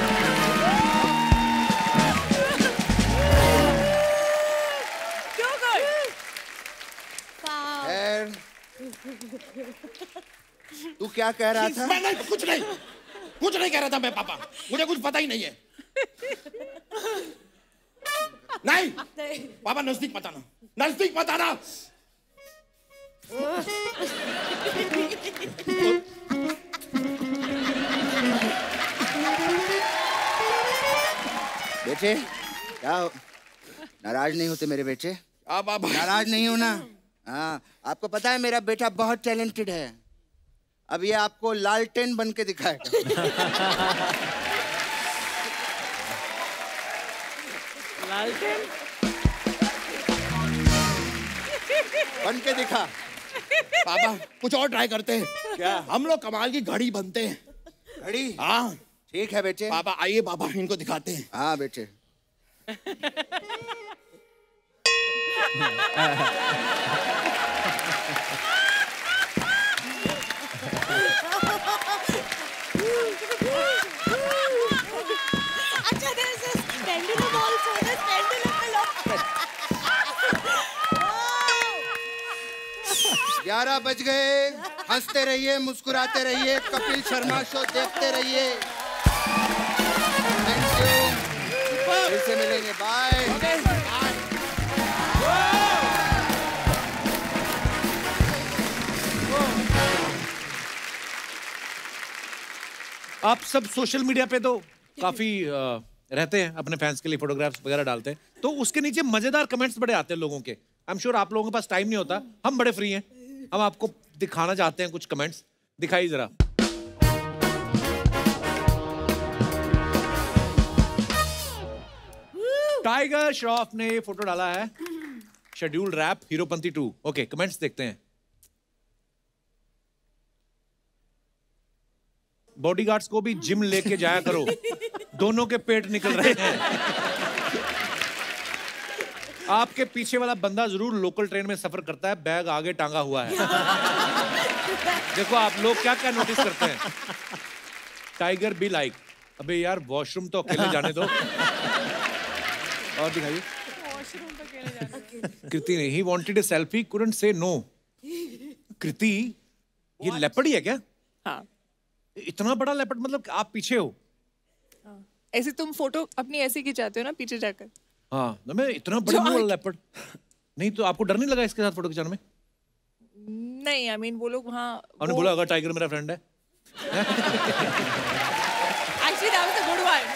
तू क्या कह रहा था? मैं नहीं, कुछ नहीं कह रहा था मैं पापा, मुझे कुछ पता ही नहीं है। नहीं पापा नजदीक मत आना, नजदीक मत आना। बेटे क्या नाराज नहीं होते मेरे बेटे? नाराज नहीं हो ना? हाँ, आपको पता है मेरा बेटा बहुत टैलेंटेड है। अब ये आपको लालटेन बन के दिखाएगा। लालटेन बन के दिखा। पापा कुछ और ट्राई करते हैं क्या? हम लोग कमाल की घड़ी बनते हैं। घड़ी? हाँ ठीक है बेटे। पापा आइए पापा इनको दिखाते हैं। हाँ बेटे। अच्छा, there's this pendulum also. This pendulum below. 11 बज गए। हंसते रहिए, मुस्कुराते रहिए, कपिल शर्मा शो देखते रहिए। Thank you. फिर से मिलेंगे। बाय। आप सब सोशल मीडिया पे तो काफी रहते हैं, अपने फैंस के लिए फोटोग्राफ्स वगैरह डालते हैं, तो उसके नीचे मजेदार कमेंट्स बड़े आते हैं लोगों के। आई एम श्योर आप लोगों के पास टाइम नहीं होता, हम बड़े फ्री हैं, हम आपको दिखाना चाहते हैं कुछ कमेंट्स। दिखाइए जरा। टाइगर श्रॉफ ने ये फोटो डाला है, schedule wrap Heropanti 2। Okay, comments देखते हैं। बॉडीगार्ड्स को भी जिम लेके जाया करो, दोनों के पेट निकल रहे हैं। आपके पीछे वाला बंदा जरूर लोकल ट्रेन में सफर करता है, बैग आगे टांगा हुआ है। देखो आप लोग क्या क्या नोटिस करते हैं। टाइगर बी लाइक, अबे यार वॉशरूम तो अकेले जाने दो। और दिखाइए। कृति ने ही wanted a selfie, couldn't say no. Kriti ये लेपर्ड ही है क्या? हाँ। इतना बड़ा लेपर्ड, मतलब आप पीछे हो? ऐसे तुम फोटो अपनी ऐसे खिंचाते हो ना पीछे जाकर? हाँ, तो मैं इतना बड़ा वाला लेपर्ड नहीं, तो आपको डर नहीं लगा इसके साथ फोटो खिंचाने में? नहीं, आई मीन वो लोग वहाँ आपने बोला अगर टाइगर मेरा फ्रेंड है। Actually that was a good one.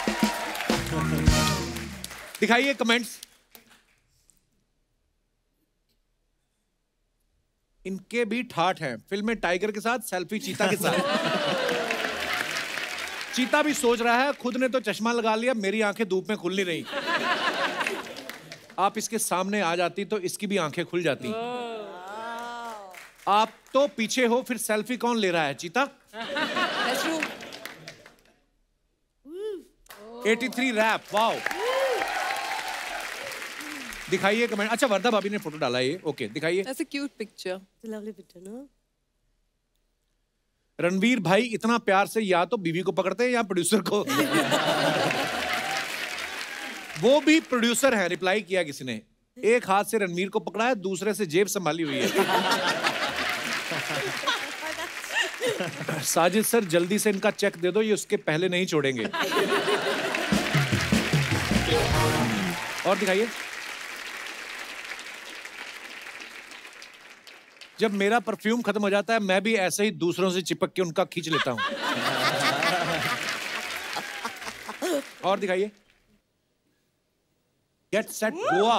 दिखाइए कमेंट्स। इनके भी ठाठ हैं, फिल्म में टाइगर के साथ, सेल्फी चीता के साथ। चीता भी सोच रहा है खुद ने तो चश्मा लगा लिया, मेरी आंखें धूप में खुल नहीं रही। आप इसके सामने आ जाती तो इसकी भी आंखें खुल जाती। आप तो पीछे हो, फिर सेल्फी कौन ले रहा है? चीता। 83 रैप, वाओ। दिखाइए कमेंट। अच्छा, वर्धा भाभी ने फोटो डाला है ये। ओके, दिखाइए। That's a cute picture. It's a lovely picture, no? Ranveer भाई इतना प्यार से या तो बीवी को पकड़ते हैं या प्रोड्यूसर को। वो भी प्रोड्यूसर है, रिप्लाई किया किसी ने। एक हाथ से रणवीर को पकड़ा है, दूसरे से जेब संभाली हुई है। साजिद सर जल्दी से इनका चेक दे दो, ये उसके पहले नहीं छोड़ेंगे। और दिखाइए। जब मेरा परफ्यूम खत्म हो जाता है, मैं भी ऐसे ही दूसरों से चिपक के उनका खींच लेता हूं। और दिखाइए। Get set Goa.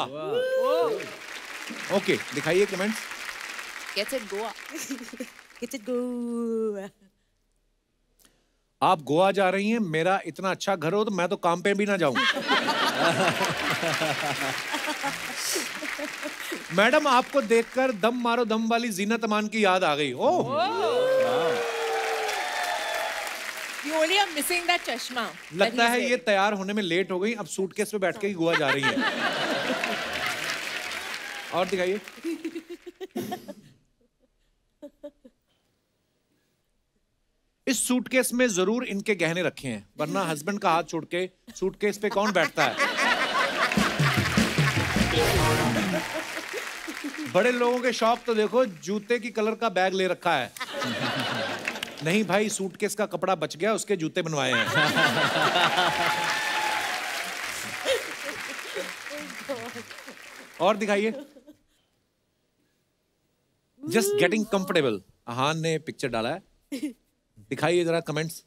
ओके, दिखाइए comments. Get it Goa. Get it go. आप गोवा जा रही हैं, मेरा इतना अच्छा घर हो तो मैं तो काम पे भी ना जाऊं। मैडम आपको देखकर दम मारो दम वाली जीनत अमान की याद आ गई। ओह, You only are missing that चश्मा. लगता है ये तैयार होने में लेट हो गई, अब सूटकेस पे बैठ के ही गोवा जा रही है। और दिखाइए। इस सूटकेस में जरूर इनके गहने रखे हैं, वरना हस्बैंड का हाथ छोड़ के सूटकेस पे कौन बैठता है? बड़े लोगों के शौक तो देखो, जूते की कलर का बैग ले रखा है। नहीं भाई, सूटकेस का कपड़ा बच गया, उसके जूते बनवाए हैं। और दिखाइए। Just getting comfortable. आहान ने पिक्चर डाला है, दिखाइए जरा कमेंट्स।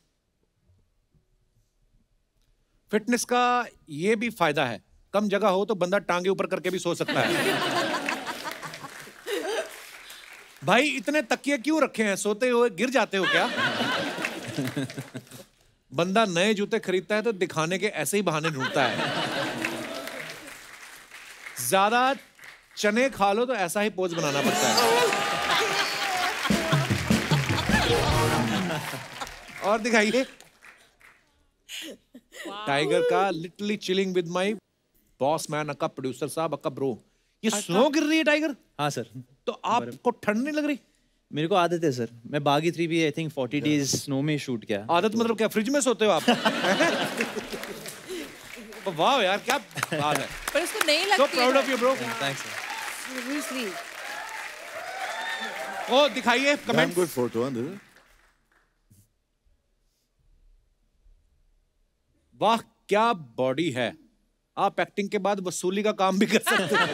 फिटनेस का ये भी फायदा है, कम जगह हो तो बंदा टांगे ऊपर करके भी सो सकता है। भाई इतने तकिए क्यों रखे हैं? सोते हुए गिर जाते हो क्या? बंदा नए जूते खरीदता है तो दिखाने के ऐसे ही बहाने ढूंढता है। ज्यादा चने खा लो तो ऐसा ही पोज बनाना पड़ता है। और दिखाइए। टाइगर का literally chilling with my boss man, aka producer साहब, अक्का ब्रो। ये स्नो गिर रही है टाइगर? हाँ सर। तो आपको ठंड नहीं लग रही? मेरे को आदत है सर, मैं बागी 3 भी आई थिंक 40 डेज स्नो में शूट किया। आदत मतलब क्या, फ्रिज में सोते हो आप? वाह यार, क्या बात है। पर इसको नहीं लगती। So proud of you bro. Thanks sir. Seriously. ओ दिखाइए कमेंट। गुड फोटो है। वाह क्या बॉडी है। आप एक्टिंग के बाद वसूली का काम भी कर सकते हो।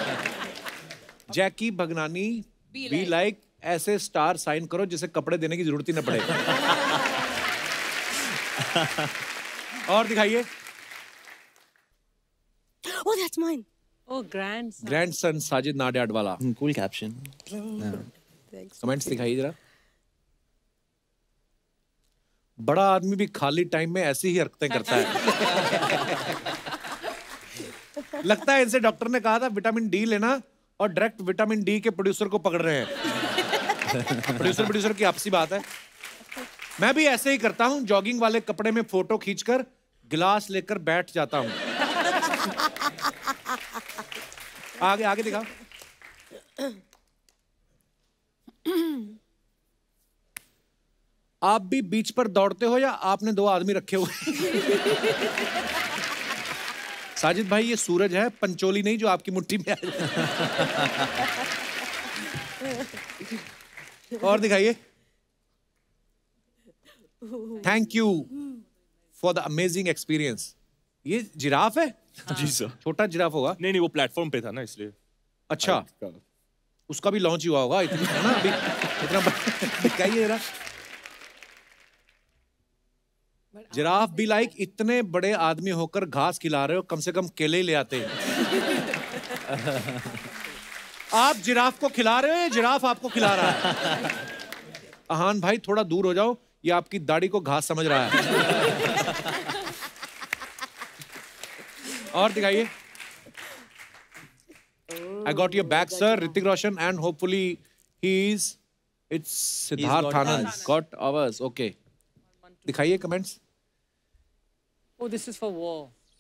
जैकी भगनानी बी लाइक ऐसे स्टार साइन करो जिसे कपड़े देने की जरूरत ही ना पड़े। और दिखाइए। Oh, that's mine. Oh, grandson. Grandson Sajid Nadiadwala. Cool caption. Comments दिखाइए जरा। बड़ा आदमी भी खाली टाइम में ऐसी ही हरकतें करता है। लगता है इनसे डॉक्टर ने कहा था विटामिन डी लेना, और डायरेक्ट विटामिन डी के प्रोड्यूसर को पकड़ रहे हैं। प्रोड्यूसर की आपसी बात है। मैं भी ऐसे ही करता हूं, जॉगिंग वाले कपड़े में फोटो खींचकर गिलास लेकर बैठ जाता हूं। आगे आगे दिखाओ। आप भी बीच पर दौड़ते हो या आपने 2 आदमी रखे हुए? साजिद भाई ये सूरज है, पंचोली नहीं जो आपकी मुट्ठी में आ जाए। और दिखाइए। Thank you for the amazing experience. ये जिराफ है? जी सर। छोटा जिराफ होगा? नहीं वो प्लेटफॉर्म पे था ना इसलिए। अच्छा, उसका भी लॉन्च हुआ होगा इतना है ना अभी, इतना दिखाइए जरा। जिराफ भी लाइक इतने बड़े आदमी होकर घास खिला रहे हो, कम से कम केले ही ले आते हैं। आप जिराफ को खिला रहे हो या जिराफ आपको खिला रहा है? आहान भाई थोड़ा दूर हो जाओ, ये आपकी दाढ़ी को घास समझ रहा है। और दिखाइए। I got your back, sir. Hrithik Roshan and hopefully it's Siddharth Anand got ours. Okay. दिखाइए comments. Oh, this is for war.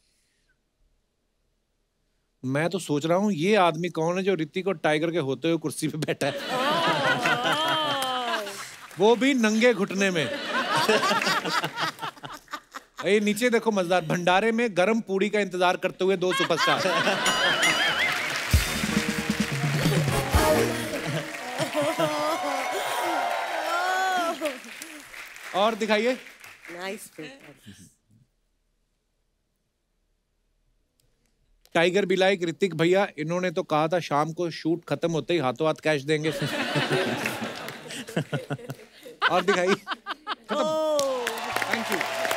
मैं तो सोच रहा हूँ ये आदमी कौन है जो ऋतिक और टाइगर के होते हुए कुर्सी पे बैठा है। वो भी नंगे घुटने में। ये नीचे देखो मजेदार, भंडारे में गरम पूड़ी का इंतजार करते हुए 2 सुपरस्टार। और दिखाइए। Nice. टाइगर भी लाइक ऋतिक भैया, इन्होंने तो कहा था शाम को शूट खत्म होते ही हाथों हाथ कैश देंगे। और दिखाइए। Thank you.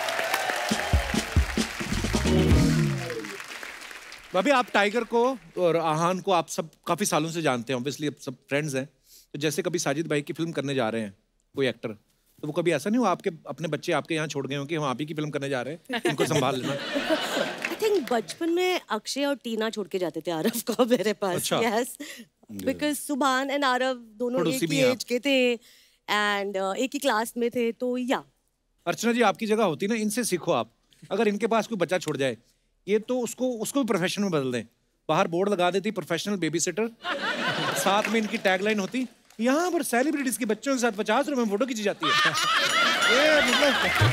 अभी आप टाइगर को और आहान को आप सब काफी सालों से जानते हैं, ऑब्वियसली सब फ्रेंड्स हैं। तो जैसे कभी साजिद भाई की फिल्म करने जा रहे हैं कोई एक्टर, तो वो कभी ऐसा नहीं हुआ आपके अपने बच्चे आपके यहाँ छोड़ गए हो कि हम आप ही की फिल्म करने जा रहे हैं, इनको संभाल लेना? आई थिंक बचपन में अक्षय और टीना छोड़ के जाते थे आरव को मेरे पास। Yes, because Subhan and Aarav दोनों एक ही एज के थे एंड एक ही क्लास में थे, तो या अर्चना जी आपकी जगह होती ना, इनसे सीखो आप। अगर इनके पास कोई बच्चा छोड़ जाए, ये तो उसको भी प्रोफेशन में बदल दें। बाहर बोर्ड लगा देती प्रोफेशनल बेबी सिटर, साथ में इनकी टैगलाइन होती यहाँ पर सेलिब्रिटीज के बच्चों के साथ 50 रुपए में फोटो खींची जाती है। ये मतलब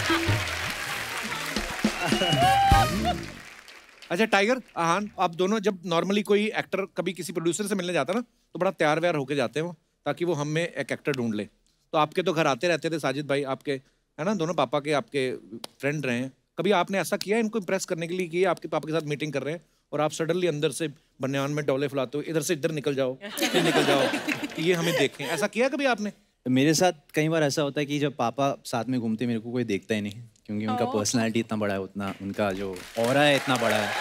अच्छा टाइगर आहान, आप दोनों जब नॉर्मली कोई एक्टर कभी किसी प्रोड्यूसर से मिलने जाता ना तो बड़ा तैयार व्यार होके जाते हैं वो, ताकि वो हमें एक एक्टर ढूंढ ले। तो आपके तो घर आते रहते थे साजिद भाई, आपके है ना, दोनों पापा के आपके फ्रेंड रहे हैं। कभी आपने ऐसा किया इनको इम्प्रेस करने के लिए कि आपके पापा के साथ मीटिंग कर रहे हैं और आप सडनली अंदर से बनियान में डोले फुलाते हो, इधर से इधर निकल जाओ, फिर निकल जाओ कि ये हमें देखें, ऐसा किया कभी आपने? मेरे साथ कई बार ऐसा होता है कि जब पापा साथ में घूमते मेरे को कोई देखता ही नहीं, क्योंकि उनका पर्सनालिटी इतना बड़ा है, उतना उनका जो ऑरा है इतना बड़ा है।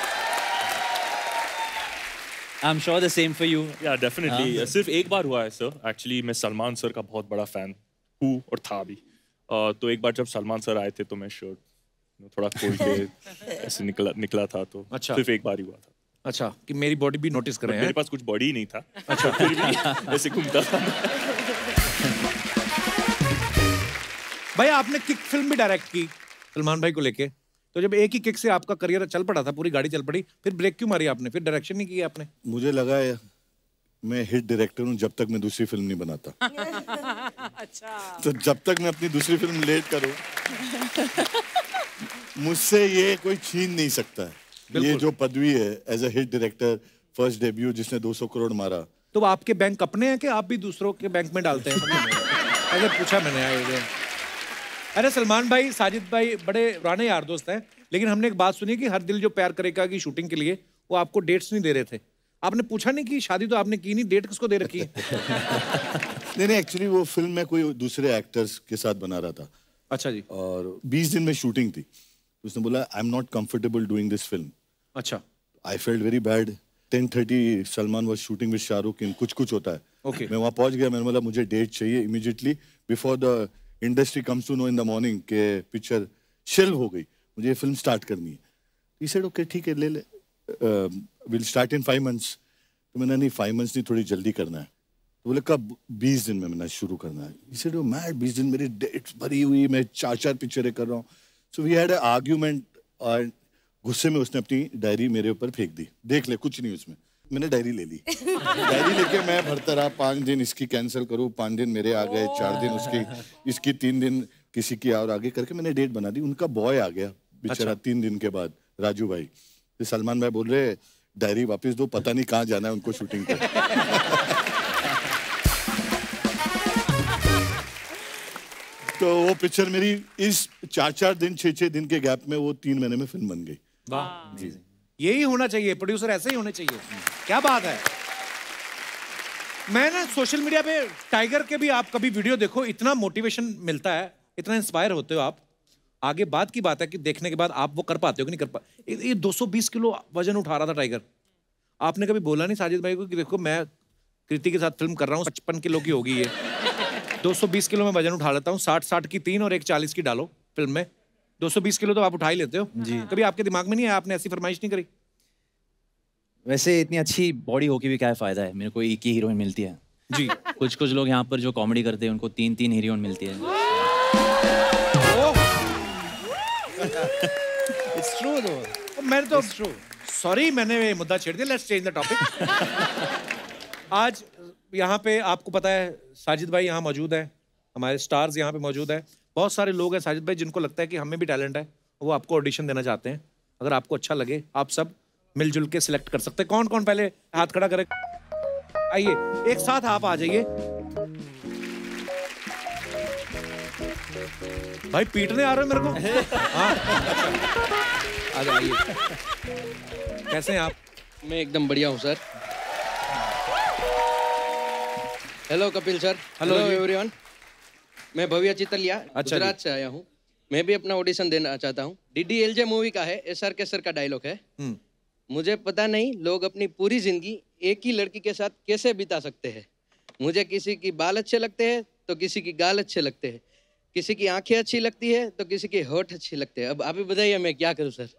I'm sure the same for you. Yeah, definitely. सिर्फ एक बार हुआ है सर, एक्चुअली मैं सलमान सर का बहुत बड़ा फैन हूँ और था भी। तो एक बार जब सलमान सर आए थे तो मैं शर्ट थोड़ा खोल के ऐसे निकला था, तो अच्छा। सिर्फ एक बार ही हुआ था। अच्छा, कि मेरी बॉडी भी नोटिस कर रहे हैं। मेरे पास कुछ बॉडी ही नहीं था। अच्छा, फिर भी ऐसे घूमता था। भाई आपने किक फिल्म भी डायरेक्ट की सलमान भाई को लेके, तो जब एक ही किक से आपका करियर चल पड़ा था, पूरी गाड़ी चल पड़ी, फिर ब्रेक क्यों मारी आपने, फिर डायरेक्शन नहीं किया आपने? मुझे लगा है मैं हिट डायरेक्टर हूँ जब तक मैं दूसरी फिल्म नहीं बनाता। अच्छा। तो जब तक मैं अपनी दूसरी फिल्म लेट करूँ मुझसे ये कोई छीन नहीं सकता है। ये जो पदवी है as a hit director, first debut जिसने 200 करोड़ मारा। तो आपके बैंक अपने हैं कि आप भी दूसरों के बैंक में डालते हैं? अगर पूछा मैंने आए। अरे सलमान भाई साजिद भाई बड़े पुराने यार दोस्त हैं, लेकिन हमने एक बात सुनी कि हर दिल जो प्यार करेगा की शूटिंग के लिए वो आपको डेट्स नहीं दे रहे थे। आपने पूछा नहीं कि शादी तो आपने की नहीं, डेट किसको दे रखी है? नहीं, एक्चुअली वो फिल्म में कोई दूसरे एक्टर्स के साथ बना रहा था। अच्छा जी। और 20 दिन में शूटिंग थी, उसने बोला I am not comfortable doing this film. अच्छा। I felt very bad. 10:30 Salman was shooting with Shahrukh इन कुछ होता है। Okay. मैं वहाँ पहुँच गया, मैंने बोला मुझे डेट चाहिए immediately before the industry comes to know in the morning के पिक्चर शेल्व हो गई, मुझे ये फिल्म स्टार्ट करनी है। ही सेड ओके ठीक है ले ले, विल स्टार्ट इन 5 months। तो मैंने नहीं 5 months नहीं, थोड़ी जल्दी करना है। तो बोले कब? 20 दिन में मैंने शुरू करना है। ही सेड ओ मैड, 20 दिन मेरी डेट्स भरी हुई, मैं 4 पिक्चरें कर रहा हूँ। So we had a argument और गुस्से में उसने अपनी डायरी मेरे ऊपर फेंक दी। देख ले कुछ नहीं उसमें। मैंने डायरी ले ली। डायरी लेके मैं भरता रहा, 5 दिन इसकी कैंसिल करूँ, 5 दिन मेरे आ गए, 4 दिन उसकी, इसकी 3 दिन किसी की और आगे करके मैंने डेट बना दी। उनका बॉय आ गया बेचारा 3 दिन के बाद, राजू भाई। तो सलमान भाई बोल रहे डायरी वापस दो, पता नहीं कहाँ जाना है उनको शूटिंग पे। तो वो पिक्चर मेरी इस 4 दिन 6 दिन के गैप में वो 3 महीने में फिल्म बन गई। वाह जी, यही होना चाहिए, प्रोड्यूसर ऐसे ही होने चाहिए। क्या बात है। मैं ना सोशल मीडिया पे टाइगर के भी आप कभी वीडियो देखो, इतना मोटिवेशन मिलता है, इतना इंस्पायर होते हो आप। आगे बात की बात है कि देखने के बाद आप वो कर पाते हो कि नहीं कर पाते। ये 220 किलो वजन उठा रहा था टाइगर, आपने कभी बोला नहीं साजिद भाई को कि देखो मैं कृति के साथ फिल्म कर रहा हूँ, 55 किलो की होगी ये, 220 किलो में वजन उठा लेता हूँ, 60 की 3 और एक 40 की डालो फिल्म में, 220 किलो तो आप उठा ही लेते हो जी। कभी आपके दिमाग में नहीं आया, आपने ऐसी फरमाइश नहीं करी? वैसे इतनी अच्छी बॉडी होके भी क्या फायदा है, मेरे को एक ही हीरोइन मिलती है जी। कुछ लोग यहाँ पर जो कॉमेडी करते हैं उनको 3 हीरोइन मिलती है। It's true though. मैंने तो सॉरी मैंने ये मुद्दा छेड़ दिया, लेट्स चेंज द टॉपिक। आज यहाँ पे आपको पता है साजिद भाई यहाँ मौजूद है, हमारे स्टार्स यहाँ पे मौजूद है, बहुत सारे लोग हैं साजिद भाई जिनको लगता है कि हमें भी टैलेंट है, वो आपको ऑडिशन देना चाहते हैं। अगर आपको अच्छा लगे आप सब मिलजुल के सिलेक्ट कर सकते हैं। कौन कौन पहले हाथ खड़ा करे? आइए एक साथ आप आ जाइए। भाई पीटने आ रहे हो मेरे को? हाँ आ जाइए। कैसे हैं आप? मैं एकदम बढ़िया हूँ sir. Hello Kapil sir. Hello everyone. मैं भव्य चितलिया गुजरात से आया हूँ। मैं भी अपना ऑडिशन देना चाहता हूँ। DDLJ मूवी का है, SRK सर का डायलॉग है। मुझे पता नहीं लोग अपनी पूरी जिंदगी एक ही लड़की के साथ कैसे बिता सकते हैं। मुझे किसी की बाल अच्छे लगते हैं तो किसी की गाल अच्छे लगते हैं, किसी की आंखें अच्छी लगती है तो किसी की होठ अच्छी लगते हैं। अब आप ही बताइए मैं क्या करूं सर।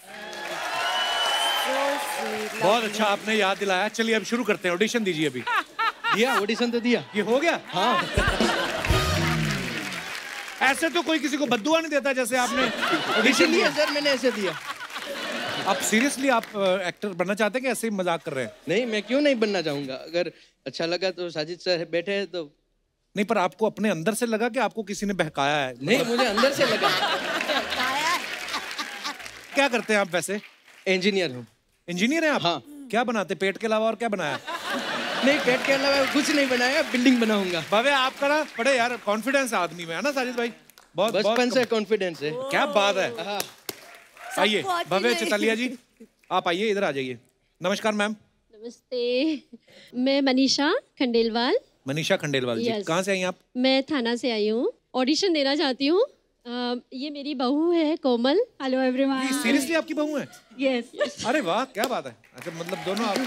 बहुत अच्छा आपने याद दिलाया। चलिए अब शुरू करते हैं, ऑडिशन दीजिए। अभी दिया ऑडिशन तो दिया, ये हो गया। हाँ ऐसे तो कोई किसी को बद्दुआ नहीं देता जैसे आपने ऑडिशन दिया सर, मैंने ऐसे दिया। आप सीरियसली आप एक्टर बनना चाहते हैं कि ऐसे ही मजाक कर रहे हैं? नहीं, मैं क्यों नहीं बनना चाहूंगा, अगर अच्छा लगा तो साजिद सर बैठे हैं तो। नहीं, पर आपको अपने अंदर से लगा कि आपको किसी ने बहकाया है? नहीं, मुझे अंदर से लगा। क्या करते हैं आप वैसे? इंजीनियर हूँ। इंजीनियर हैं आप? हाँ। क्या बनाते, पेट के अलावा और क्या बनाया? नहीं, पेट के अलावा कुछ नहीं बनाया, बिल्डिंग बनाऊंगा। भव्य आपका ना बड़े यार कॉन्फिडेंस आदमी में है ना साजिद भाई? बहुत बचपन से कॉन्फिडेंस है। क्या बात है। आइए भव्य चितलिया जी, आप आइए, इधर आ जाइए। नमस्कार मैम। नमस्ते, मैं मनीषा खंडेलवाल। मनीषा खंडेलवाल जी, कहाँ से आई आप? मैं थाना से आई हूँ, ऑडिशन देना चाहती हूँ। ये मेरी बहू है कोमल। Hello everyone. सीरियसली आपकी बहू है? यस। अरे वाह, क्या बात है। अच्छा, मतलब दोनों आप?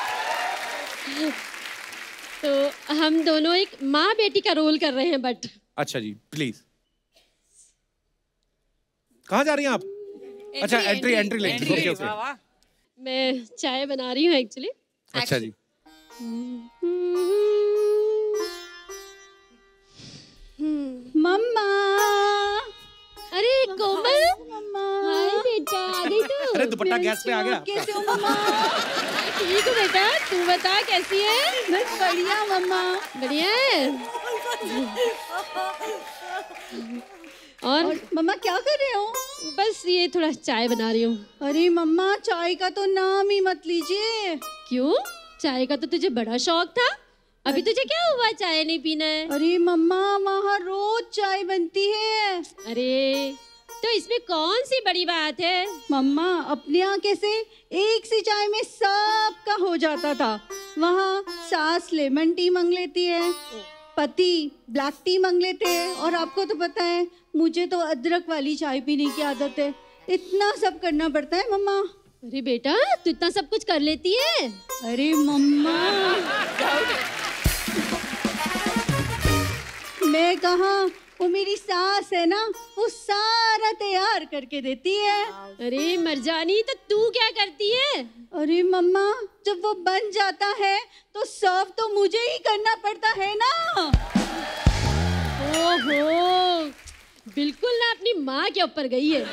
तो हम दोनों एक माँ बेटी का रोल कर रहे हैं बट। अच्छा जी, प्लीज। कहाँ जा रही हैं आप? अच्छा, एंट्री लेंगे। Okay okay. मैं चाय बना रही हूँ एक्चुअली। अच्छा जी। मम्मा। अरे कोमल, हाय बेटा, आ गई तू? अरे दुपट्टा गैस पे आ गया। कैसे हो मम्मा? ठीक हो बेटा, तू बता कैसी है? बस बढ़िया मम्मा। बढ़िया है। और मम्मा क्या कर रहे हो? बस ये थोड़ा चाय बना रही हूँ। अरे मम्मा, चाय का तो नाम ही मत लीजिए। क्यों? चाय का तो तुझे बड़ा शौक था, अभी तुझे क्या हुआ चाय नहीं पीना है? अरे मम्मा, वहाँ रोज चाय बनती है। अरे तो इसमें कौन सी बड़ी बात है? मम्मा, अपने यहाँ कैसे एक सी चाय में सबका हो जाता था, वहाँ सास लेमन टी मांग लेती है, पति ब्लैक टी मांग लेते हैं, और आपको तो पता है मुझे तो अदरक वाली चाय पीने की आदत है। इतना सब करना पड़ता है मम्मा। अरे बेटा, तू इतना सब कुछ कर लेती है? अरे मम्मा, मैं कहाँ, वो मेरी सास है ना, वो सारा तैयार करके देती है। अरे मरजानी, तो तू क्या करती है? अरे मम्मा, जब वो बन जाता है तो सर्व तो मुझे ही करना पड़ता है ना। ओहो, बिल्कुल ना अपनी माँ के ऊपर गई है।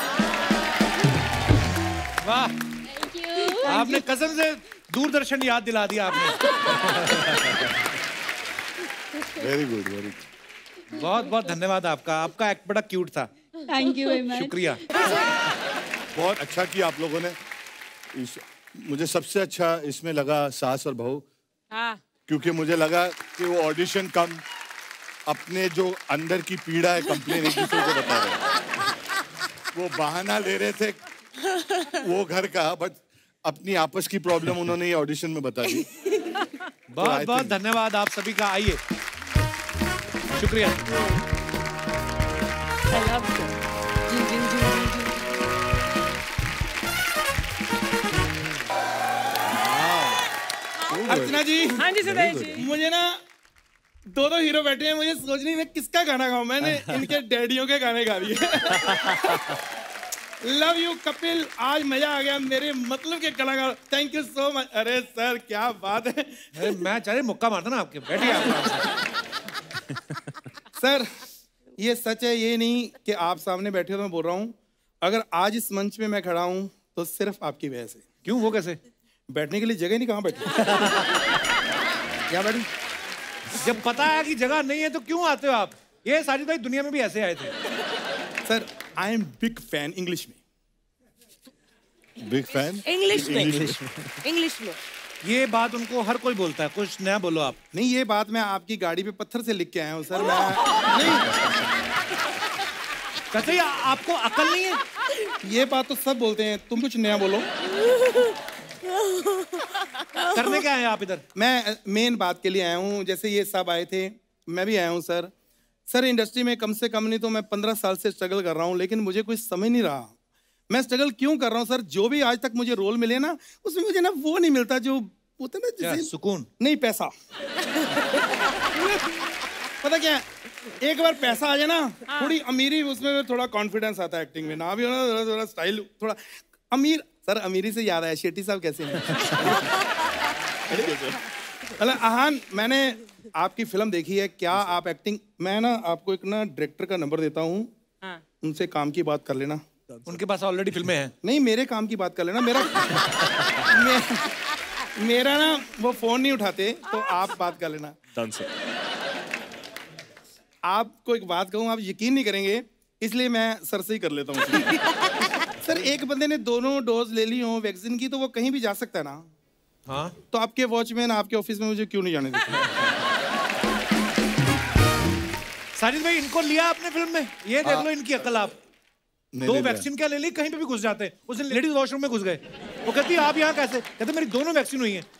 वाह, थैंक यू। आपने कसम से दूरदर्शन याद दिला दिया आपने। Very good, very good. बहुत बहुत धन्यवाद आपका। आपका एक्ट बड़ा क्यूट था। Thank you very much. शुक्रिया। बहुत अच्छा किया आप लोगों ने। मुझे सबसे अच्छा इसमें लगा सास और बहू। हाँ। क्योंकि मुझे लगा कि वो ऑडिशन कम अपने जो अंदर की पीड़ा है कंप्लेन एक दूसरे को बता रहे। वो बहाना ले रहे थे वो घर का, बट अपनी आपस की प्रॉब्लम उन्होंने ये ऑडिशन में बता दी। बहुत बहुत धन्यवाद आप सभी का। आइए, शुक्रिया। अर्चना जी। हाँ जी सिद्धार्थ जी। मुझे ना दो हीरो बैठे हैं, मुझे सोच नहीं मैं किसका गाना गाऊं। मैंने इनके डैडियों के गाने गा दिए। लव यू कपिल, आज मजा आ गया, मेरे मतलब के कलाकार। Thank you so much. अरे सर क्या बात है। मैं चाहे मुक्का मारता ना आपके। बैठिए आप। सर ये सच है, ये नहीं कि आप सामने बैठे हो तो मैं बोल रहा हूँ। अगर आज इस मंच में मैं खड़ा हूँ तो सिर्फ आपकी वजह से। क्यों, वो कैसे? बैठने के लिए जगह नहीं, कहाँ बैठे? क्या बैठे? जब पता है कि जगह नहीं है तो क्यों आते हो आप? ये सारी भाई दुनिया में भी ऐसे आए थे। Sir I am big fan. English में बिग फैन। इंग्लिश में ये बात उनको हर कोई बोलता है, कुछ नया बोलो आप। नहीं, ये बात मैं आपकी गाड़ी पे पत्थर से लिख के आया हूँ सर। मैं नहीं, कैसे आपको अकल नहीं है? ये बात तो सब बोलते हैं, तुम कुछ नया बोलो। करने क्या है आप इधर? मैं मेन बात के लिए आया हूँ। जैसे ये सब आए थे, मैं भी आया हूँ सर। सर इंडस्ट्री में कम से कम नहीं तो मैं 15 साल से स्ट्रगल कर रहा हूँ, लेकिन मुझे कुछ समझ नहीं रहा मैं स्ट्रगल क्यों कर रहा हूँ। सर जो भी आज तक मुझे रोल मिले ना, उसमें मुझे ना वो नहीं मिलता जो होता ना, जैसे सुकून नहीं, पैसा। पता क्या, एक बार पैसा आ जाए ना, थोड़ी अमीरी, उसमें थोड़ा कॉन्फिडेंस आता है एक्टिंग में ना भी होना, थोड़ा स्टाइल, थोड़ा अमीर। सर अमीरी से याद आया, शेट्टी साहब कैसे हैं? अहान, मैंने आपकी फिल्म देखी है क्या? आप एक्टिंग, मैं ना आपको एक ना डायरेक्टर का नंबर देता हूँ, उनसे काम की बात कर लेना। उनके पास ऑलरेडी फिल्में हैं। नहीं, मेरे काम की बात कर लेना। मेरा ना वो फोन नहीं उठाते, तो आप बात कर लेना। आपको एक बात कहूँ, आप यकीन नहीं करेंगे, इसलिए मैं सर से ही कर लेता हूँ। सर, एक बंदे ने दोनों डोज ले ली हो वैक्सीन की, तो वो कहीं भी जा सकता है ना? हाँ। तो आपके वॉचमैन आपके ऑफिस में मुझे क्यों नहीं जाने देते? साजिद भाई, इनको लिया आपने फिल्म में? ये देख लो इनकी अकल आप। 2 वैक्सीन क्या ले ली, कहीं पे भी घुस जाते हैं। उस दिन लेडीज वॉशरूम में घुस गए, वो कहती आप यहाँ कैसे? कहते मेरी दोनों वैक्सीन हुई हैं।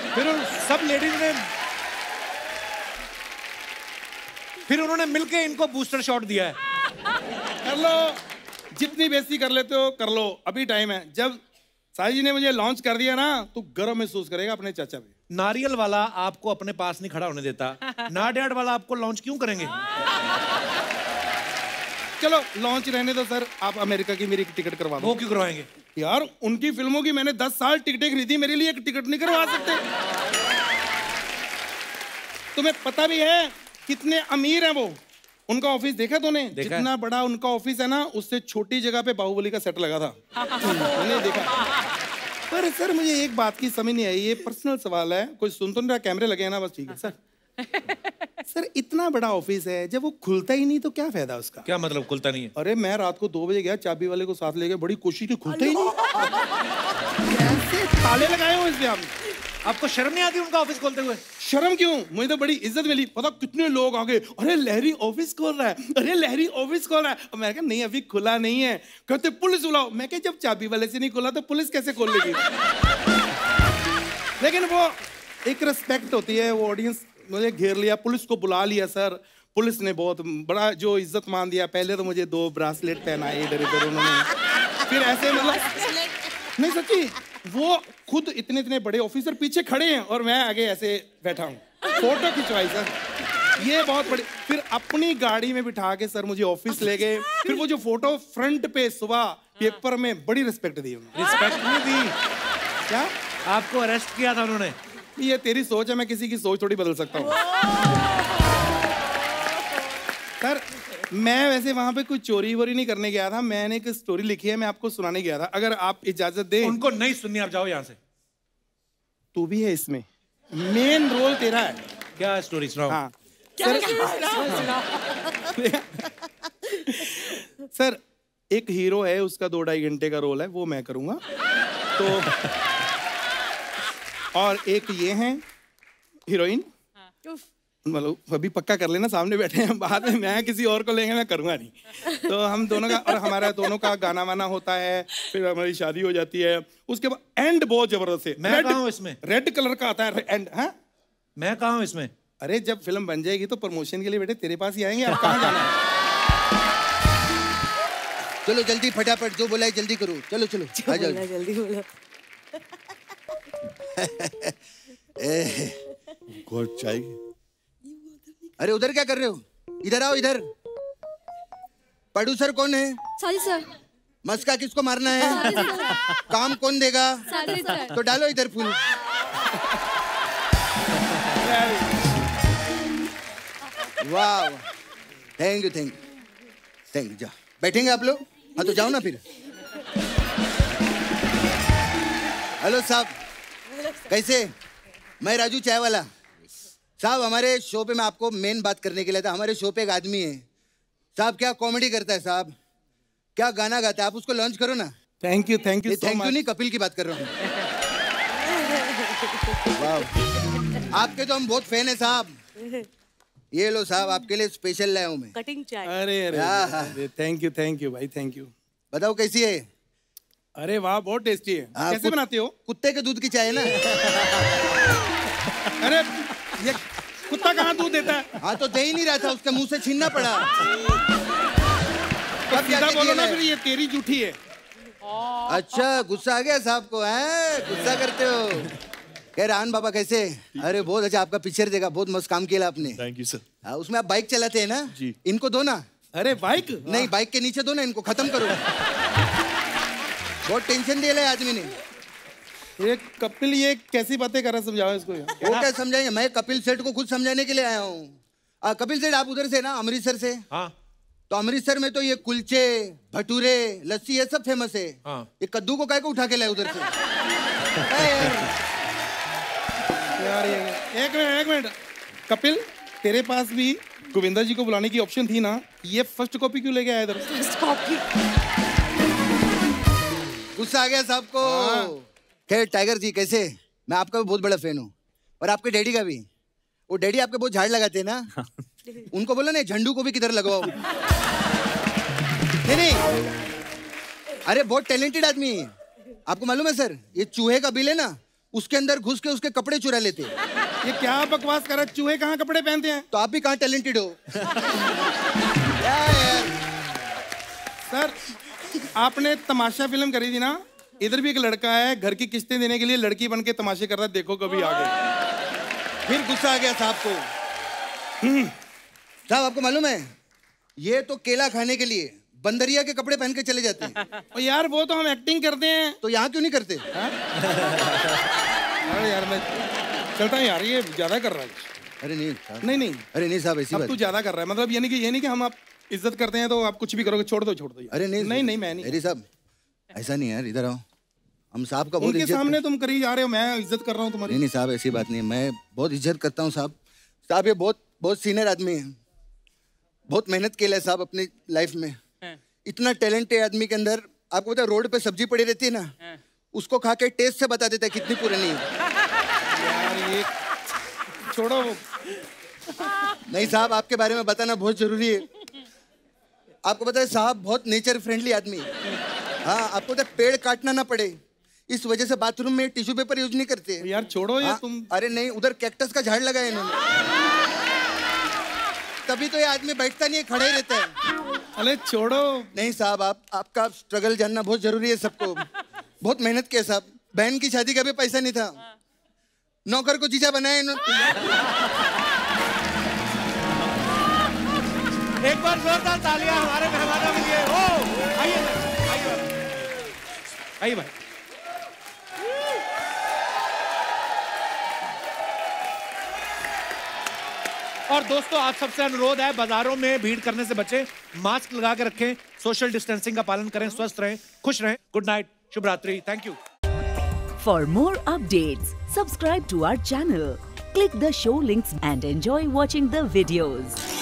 फिर उन्होंने मिलके इनको बूस्टर शॉट दिया है। कर लो, जितनी बेइज्जती कर लेते हो कर लो, अभी टाइम है। जब साई जी ने मुझे लॉन्च कर दिया ना, तो गर्व महसूस करेगा अपने चाचा पे। नारियल वाला आपको अपने पास नहीं खड़ा होने देता, नाडियाड वाला आपको लॉन्च क्यों करेंगे? चलो लॉन्च रहने दो सर, आप अमेरिका की मेरी एक टिकट करवा दो। वो क्यों करवाएंगे? यार, उनकी फिल्मों की मैंने 10 साल टिकटें खरीदी, मेरे लिए एक टिकट नहीं करवा सकते? तुम्हें पता भी है कितने अमीर हैं वो? उनका ऑफिस देखा तूने? जितना बड़ा उनका ऑफिस है ना, उससे छोटी जगह पे बाहुबली का सेट लगा था। मैंने देखा। पर सर, मुझे एक बात की समझ नहीं आई, ये पर्सनल सवाल है, कोई सुन तो नहीं रहा, कैमरे लगे हैं ना, बस ठीक है सर। सर, इतना बड़ा ऑफिस है, जब वो खुलता ही नहीं तो क्या फायदा उसका? क्या मतलब खुलता नहीं है? अरे मैं रात को 2 बजे गया, चाबी वाले को साथ ले गया, बड़ी कोशिश की, खुलता ही नहीं। कैसे ताले लगाए हो इसमें आपने? आपको शर्म नहीं आती उनका ऑफिस खोलते हुए? शर्म क्यों, मुझे तो बड़ी इज्जत मिली। पता कितने लोग आ गए, अरे लहरी ऑफिस खोल रहा है, अरे लहरी ऑफिस खोल रहा है। और मैं कहा नहीं, अभी खुला नहीं है। कहते पुलिस बुलाओ। मैं कहा जब चाबी वाले से नहीं खुला तो पुलिस कैसे खोल लेगी? लेकिन वो एक रिस्पेक्ट होती है, वो ऑडियंस मुझे घेर लिया, पुलिस को बुला लिया सर। पुलिस ने बहुत बड़ा जो इज्जत मान दिया। पहले तो मुझे 2 ब्रासलेट पहनाए इधर इधर उन्होंने, फिर ऐसे मतलब नहीं सच्ची, वो खुद इतने इतने बड़े ऑफिसर पीछे खड़े हैं और मैं आगे ऐसे बैठा हूँ, फोटो खिंचवाई सर। ये बहुत बड़ी, फिर अपनी गाड़ी में बिठा के सर मुझे ऑफिस ले गए। फिर वो जो फोटो फ्रंट पे सुबह पेपर में, बड़ी रिस्पेक्ट दी उन्होंने। रिस्पेक्ट नहीं दी? क्या आपको अरेस्ट किया था उन्होंने? ये तेरी सोच है, मैं किसी की सोच थोड़ी बदल सकता हूँ। सर, मैं वैसे वहां पे कुछ चोरी वोरी नहीं करने गया था, मैंने एक स्टोरी लिखी है, मैं आपको सुनाने गया था, अगर आप इजाजत दें। उनको नहीं सुननी, आप जाओ यहाँ से। तू भी है इसमें, मेन रोल तेरा है। क्या स्टोरी सुनाओ? हाँ सर, एक हीरो है, उसका 2-2.5 घंटे का रोल है, वो मैं करूंगा। तो और एक ये हैं हीरोइन, मतलब अभी पक्का कर लेना, सामने बैठे हैं, बाद में मैं किसी और को लेंगे, मैं करूंगा नहीं। तो हम दोनों का, और हमारा दोनों का गाना वाना होता है, फिर हमारी शादी हो जाती है। उसके बाद एंड बहुत जबरदस्त है। मैं कहाँ हूँ इसमें? रेड कलर का आता है एंड। हाँ, मैं कहाँ हूँ इसमें? अरे जब फिल्म बन जाएगी तो प्रमोशन के लिए बेटे तेरे पास ही आएंगे। आप कहाँ जाना है? चलो जल्दी, फटाफट जो बोला है जल्दी करो। चलो चलो आ जाओ, जल्दी बोलो। गॉड चाय। अरे उधर क्या कर रहे हो? इधर आओ, इधर। प्रोड्यूसर कौन है? Sorry sir. मस्का किसको मारना है? काम कौन देगा? Sorry sir. तो डालो इधर फूल। वाह, thank you thank you thank you. जाओ, बैठेंगे आप लोग? हाँ तो जाओ ना फिर। हेलो साहब, कैसे? मैं राजू चाय वाला साहब। हमारे शो पे मैं आपको मेन बात करने के लिए था। हमारे शो पे एक आदमी है साहब, क्या कॉमेडी करता है साहब, क्या गाना गाता है, आप उसको लॉन्च करो ना। Thank you thank you. Thank you नहीं, कपिल की बात कर रहा हूँ। आपके तो हम बहुत फैन है साहब। ये लो साहब, आपके लिए स्पेशल लाया हूँ मैं। कटिंग चाय। अरे थैंक यू भाई, थैंक यू। बताओ कैसी है? अरे वाह, बहुत टेस्टी है। कैसे बनाते हो? कुत्ते के दूध की चाय है ना। अरे ये कुत्ता कहाँ दूध देता है? हाँ तो दे ही नहीं रहा था, उसके मुंह से छीनना पड़ा। तो सीधा बोलो ना, फिर ये तेरी जूठी है। अच्छा, गुस्सा आ गया साहब को? है गुस्सा करते हो? कह रहा बाबा कैसे? अरे बहुत अच्छा, आपका पिक्चर देखा, बहुत मस्त काम किया आपने। Thank you sir. हाँ, उसमें आप बाइक चलाते हैं ना जी? इनको दो ना। अरे बाइक नहीं, बाइक के नीचे दो ना, इनको खत्म करो। बहुत टेंशन दे रहा है आदमी ने। ये कपिल ये कैसी बातें कर रहा है, समझाओ इसको। वो क्या समझाएंगे, मैं कपिल सेठ को खुद समझाने के लिए आया हूँ। कपिल सेठ आप उधर से ना, अमृतसर से? हाँ। तो अमृतसर में तो ये कुलचे, भटूरे, लस्सी ये सब फेमस है। हाँ। ये कद्दू को काय को उठा के लाए उधर से? यार ये एक मिनट कपिल, तेरे पास भी गोविंदा जी को बुलाने की ऑप्शन थी ना, ये फर्स्ट कॉपी क्यों लेके आया इधर? फर्स्ट कॉपी गुस्सा आ गया साहब को। खैर टाइगर जी कैसे, मैं आपका भी बहुत बड़ा फैन हूँ और आपके डैडी का भी। वो डैडी आपके बहुत झाड़ लगाते हैं ना, उनको बोलो ना झंडू को भी किधर लगवाओ। नहीं अरे बहुत टैलेंटेड आदमी है। आपको मालूम है सर, ये चूहे का बिल है ना, उसके अंदर घुस के उसके कपड़े चुरा लेते। ये क्या बकवास कर रहा है, चूहे कहाँ कपड़े पहनते हैं? तो आप भी कहाँ टैलेंटेड हो? सर आपने तमाशा फिल्म करी थी ना, इधर भी एक लड़का है घर की किस्तें देने के लिए लड़की बन के तमाशे कर रहा है, देखो कभी आगे। फिर गुस्सा आ गया साहब को। साहब आपको मालूम है, ये तो केला खाने के लिए बंदरिया के कपड़े पहन के चले जाते हैं। और यार वो तो हम एक्टिंग करते हैं, तो यहाँ क्यों नहीं करते? अरे यार मैं चलता हूँ यार, ये ज्यादा कर रहा है। अरे नहीं नहीं अरे नहीं साहब ऐसी बात, तू ज्यादा कर रहा है। मतलब ये नहीं कि हम आप इज्जत करते हैं तो आप कुछ भी करोगे, छोड़ दो। अरे नहीं मैं नहीं अरे साहब ऐसा नहीं यार, इधर आओ। हम साहब का बहुत उनके सामने तुम करी जा रहे हो, मैं इज्जत कर रहा हूँ तुम्हारी। नहीं साहब ऐसी बात नहीं, मैं बहुत इज्जत करता हूँ साहब। साहब ये बहुत सीनियर आदमी है, बहुत मेहनत किया है साहब अपनी लाइफ में। इतना टैलेंट है आदमी के अंदर। आपको पता है रोड पे सब्जी पड़ी रहती है ना, उसको खा के टेस्ट से बता देता है कितनी पुरानी है। यार ये छोड़ो। नहीं साहब आपके बारे में बताना बहुत जरूरी है। आपको पता है साहब बहुत नेचर फ्रेंडली आदमी है। हाँ आपको पता है पेड़ काटना ना पड़े, इस वजह से बाथरूम में टिश्यू पेपर यूज नहीं करते। यार छोड़ो ये तुम। अरे नहीं उधर कैक्टस का झाड़ लगाया इन्होंने, तभी तो ये आदमी बैठता नहीं है, खड़ा ही रहता है। अरे छोड़ो। नहीं साहब आपका स्ट्रगल जानना बहुत जरूरी है सबको। बहुत मेहनत किया साहब, बहन की शादी का भी पैसा नहीं था, नौकर को जीजा बनाया इन्होंने। एक बार जोरदार तालियां हमारे मेहमानों के लिए। ओ आइए भाई। और दोस्तों आप सबसे अनुरोध है, बाजारों में भीड़ करने से बचें, मास्क लगा के रखें, सोशल डिस्टेंसिंग का पालन करें, स्वस्थ रहें, खुश रहें। गुड नाइट, शुभ रात्रि, thank you. For more updates subscribe to our channel, click the show links and enjoy watching the videos.